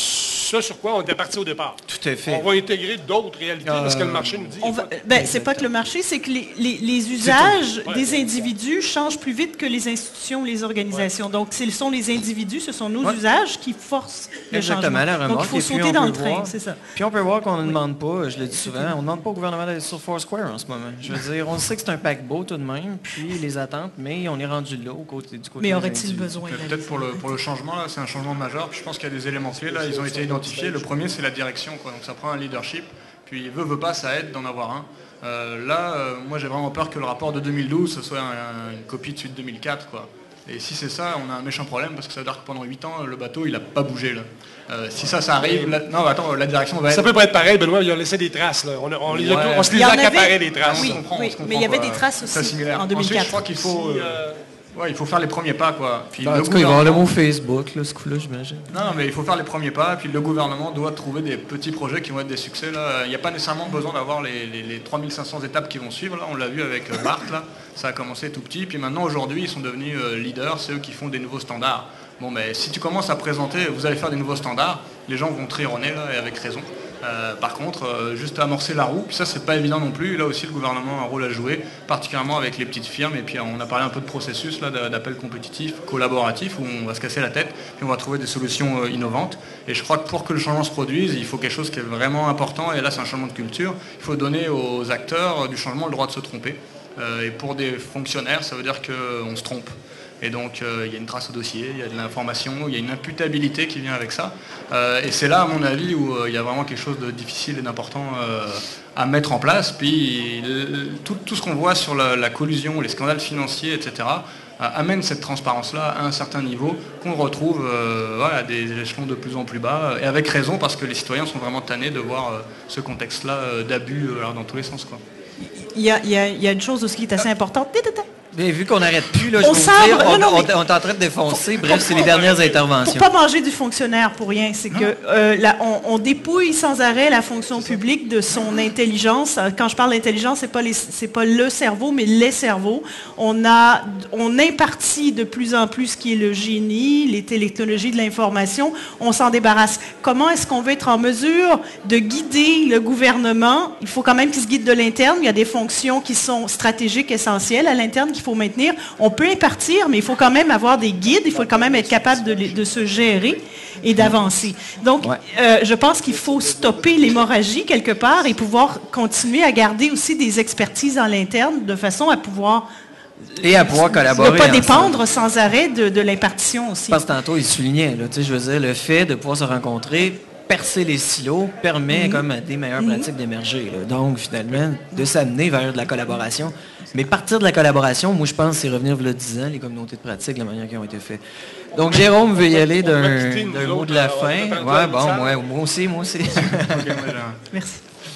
Speaker 2: ce sur quoi on était parti au départ.
Speaker 1: Tout à fait.
Speaker 2: On va intégrer d'autres réalités
Speaker 1: Euh,
Speaker 2: parce que le marché nous dit...
Speaker 3: On va- ben, c'est pas que le marché, c'est que les, les- les usages
Speaker 2: Ouais.
Speaker 3: des individus changent plus vite que les institutions ou les organisations. Donc, ce sont les individus, ce sont nos
Speaker 1: Ouais.
Speaker 3: usages qui forcent le
Speaker 1: Exactement,
Speaker 3: changement.
Speaker 1: la
Speaker 3: Donc,
Speaker 1: remarque.
Speaker 3: il faut
Speaker 1: Et puis,
Speaker 3: sauter
Speaker 1: on
Speaker 3: dans
Speaker 1: peut
Speaker 3: le train,
Speaker 1: voir-
Speaker 3: c'est ça.
Speaker 1: Puis on peut voir qu'on ne demande pas, je le dis souvent, on ne demande pas au gouvernement d'aller sur Foursquare en ce moment. Je veux dire, on sait que c'est un paquebot tout de même, puis les attentes, mais on est rendu là au côté, du côté
Speaker 3: Mais
Speaker 1: des
Speaker 3: aurait-il
Speaker 1: individus.
Speaker 3: besoin
Speaker 4: Mais
Speaker 3: d'aller?
Speaker 4: Peut-être pour le, pour le changement, là, c'est un changement majeur. Puis je pense qu'il y a des éléments clés, là, ils ont été identifiés. Le premier, c'est la direction, quoi. Donc ça prend un leadership. Puis veut, veut pas, ça aide d'en avoir un. Euh, là, euh, moi, j'ai vraiment peur que le rapport de deux mille douze, ce soit un- un- une copie de celui de deux mille quatre, quoi. Et si c'est ça, on a un méchant problème, parce que ça veut dire que pendant huit ans, le bateau, il n'a pas bougé, là. Euh, si ça, ça arrive... la- Non, attends, la direction va être...
Speaker 2: Ça peut pas être pareil, Benoît, ils ont laissé des traces. Là. On, a- on les a
Speaker 4: Ouais.
Speaker 2: tous- on se
Speaker 3: Il
Speaker 2: les
Speaker 3: y en
Speaker 2: a
Speaker 3: avait-
Speaker 2: accaparés, les traces.
Speaker 3: Oui,
Speaker 4: On se comprend,
Speaker 3: oui,
Speaker 4: on se comprend,
Speaker 3: mais il y avait
Speaker 4: quoi.
Speaker 3: des traces
Speaker 4: C'est
Speaker 3: aussi
Speaker 4: similaire.
Speaker 3: en deux mille quatre.
Speaker 4: Ensuite, je crois qu'il faut...
Speaker 2: Si,
Speaker 4: euh,
Speaker 2: euh,
Speaker 4: Ouais, il faut faire les premiers pas, quoi. Puis
Speaker 1: En
Speaker 4: le
Speaker 1: tout cas, il va y avoir le
Speaker 4: gouvernement-
Speaker 1: mot Facebook, là, ce coup-là, j'imagine.
Speaker 4: Non, non, mais il faut faire les premiers pas, puis le gouvernement doit trouver des petits projets qui vont être des succès. Là. Il n'y a pas nécessairement besoin d'avoir les, les, les trois mille cinq cents étapes qui vont suivre. Là. On l'a vu avec euh, Bart, là. Ça a commencé tout petit, puis maintenant, aujourd'hui, ils sont devenus euh, leaders, c'est eux qui font des nouveaux standards. Bon, mais si tu commences à présenter, vous allez faire des nouveaux standards, les gens vont te rire au nez, là, et avec raison. Euh, par contre, euh, juste amorcer la roue, puis ça c'est pas évident non plus. Là aussi le gouvernement a un rôle à jouer, particulièrement avec les petites firmes. Et puis on a parlé un peu de processus là, d'appel compétitif, collaboratif, où on va se casser la tête, puis on va trouver des solutions euh, innovantes. Et je crois que pour que le changement se produise, il faut quelque chose qui est vraiment important. Et là c'est un changement de culture. Il faut donner aux acteurs du changement le droit de se tromper. Euh, et pour des fonctionnaires, ça veut dire qu'on se trompe. Et donc euh, il y a une trace au dossier, il y a de l'information, il y a une imputabilité qui vient avec ça. Euh, et c'est là, à mon avis, où euh, il y a vraiment quelque chose de difficile et d'important euh, à mettre en place. Puis le- tout, tout ce qu'on voit sur la, la collusion, les scandales financiers, et cetera, euh, amène cette transparence-là à un certain niveau qu'on retrouve euh, voilà, à des échelons de plus en plus bas. Et avec raison, parce que les citoyens sont vraiment tannés de voir euh, ce contexte-là euh, d'abus euh, alors dans tous les sens, quoi.
Speaker 3: Il y a, il y a- il y a une chose aussi qui est assez importante.
Speaker 1: Mais vu qu'on n'arrête plus, là, je
Speaker 3: On
Speaker 1: vais vous
Speaker 3: semble-
Speaker 1: dire, on,
Speaker 3: non, non,
Speaker 1: on-
Speaker 3: mais-
Speaker 1: on est en train de défoncer. Bref, c'est les dernières
Speaker 3: Pour
Speaker 1: interventions.
Speaker 3: pas manger du fonctionnaire pour rien, c'est que euh, la- on, on dépouille sans arrêt la fonction publique de son intelligence. Quand je parle d'intelligence, c'est pas les- c'est pas le cerveau, mais les cerveaux. On a, on impartit de plus en plus ce qui est le génie, les technologies de l'information. On s'en débarrasse. Comment est-ce qu'on veut être en mesure de guider le gouvernement? Il faut quand même qu'il se guide de l'interne. Il y a des fonctions qui sont stratégiques, essentielles à l'interne qu'il faut maintenir. On peut impartir, mais il faut quand même avoir des guides, il faut quand même être capable de, les- de se gérer et d'avancer. Donc,
Speaker 1: Ouais.
Speaker 3: euh, je pense qu'il faut stopper l'hémorragie quelque part et pouvoir continuer à garder aussi des expertises en l'interne de façon à pouvoir
Speaker 1: Et à pouvoir collaborer.
Speaker 3: ne pas
Speaker 1: ensemble.
Speaker 3: dépendre sans arrêt de, de l'impartition aussi.
Speaker 1: Parce que tantôt, il soulignait, là, tu sais, je veux dire, le fait de pouvoir se rencontrer, percer les silos, permet comme à des meilleures pratiques d'émerger. là. Donc, finalement, de s'amener vers de la collaboration. Mais partir de la collaboration, moi, je pense, c'est revenir vers le dix ans, les communautés de pratique, la manière qui ont été faites. Donc, Jérôme veut y aller
Speaker 2: On va
Speaker 1: d'un
Speaker 2: quitter, nous
Speaker 1: d'un mot
Speaker 2: autres,
Speaker 1: de la
Speaker 2: là, on
Speaker 1: fin.
Speaker 2: va faire
Speaker 1: Ouais,
Speaker 2: le
Speaker 1: bon,
Speaker 2: salle.
Speaker 1: ouais, moi aussi, moi aussi.
Speaker 4: Ok, moi, j'ai un-
Speaker 3: Merci.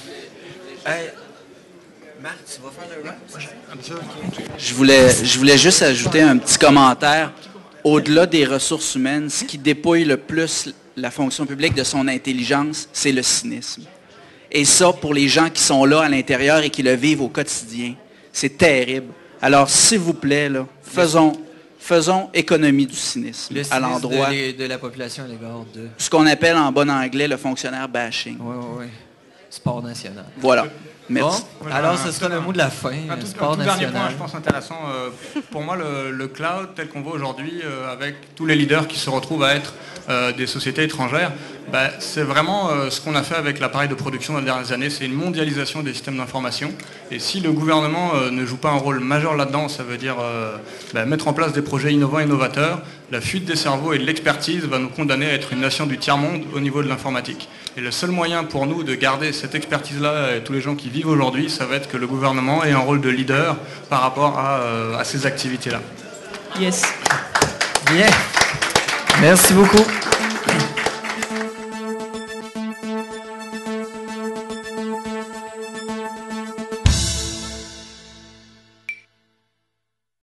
Speaker 1: Marc, tu vas faire le rap?
Speaker 8: Je voulais, je voulais juste ajouter un petit commentaire. Au-delà des ressources humaines, ce qui dépouille le plus la fonction publique de son intelligence, c'est le cynisme. Et ça, pour les gens qui sont là à l'intérieur et qui le vivent au quotidien, c'est terrible. Alors, s'il vous plaît, là, faisons, faisons économie du cynisme
Speaker 1: Le
Speaker 8: à
Speaker 1: cynisme
Speaker 8: l'endroit,
Speaker 1: de, les- de la population à l'égard de...
Speaker 8: ce qu'on appelle en bon anglais le fonctionnaire bashing.
Speaker 1: Oui, oui, oui. Sport national.
Speaker 8: Voilà. Merci.
Speaker 1: Bon, alors ce sera le mot de la fin,
Speaker 4: Un
Speaker 1: le
Speaker 4: tout,
Speaker 1: sport
Speaker 4: un tout dernier
Speaker 1: national.
Speaker 4: point, je pense intéressant. euh, pour moi, le, le cloud tel qu'on voit aujourd'hui, euh, avec tous les leaders qui se retrouvent à être euh, des sociétés étrangères, bah, c'est vraiment euh, ce qu'on a fait avec l'appareil de production dans les dernières années. C'est une mondialisation des systèmes d'information. Et si le gouvernement euh, ne joue pas un rôle majeur là-dedans, ça veut dire euh, bah, mettre en place des projets innovants et novateurs, la fuite des cerveaux et de l'expertise va nous condamner à être une nation du tiers-monde au niveau de l'informatique. Et le seul moyen pour nous de garder cette expertise-là et tous les gens qui vivent aujourd'hui, ça va être que le gouvernement ait un rôle de leader par rapport à, euh, à ces activités-là.
Speaker 3: Yes.
Speaker 1: Bien. Merci beaucoup.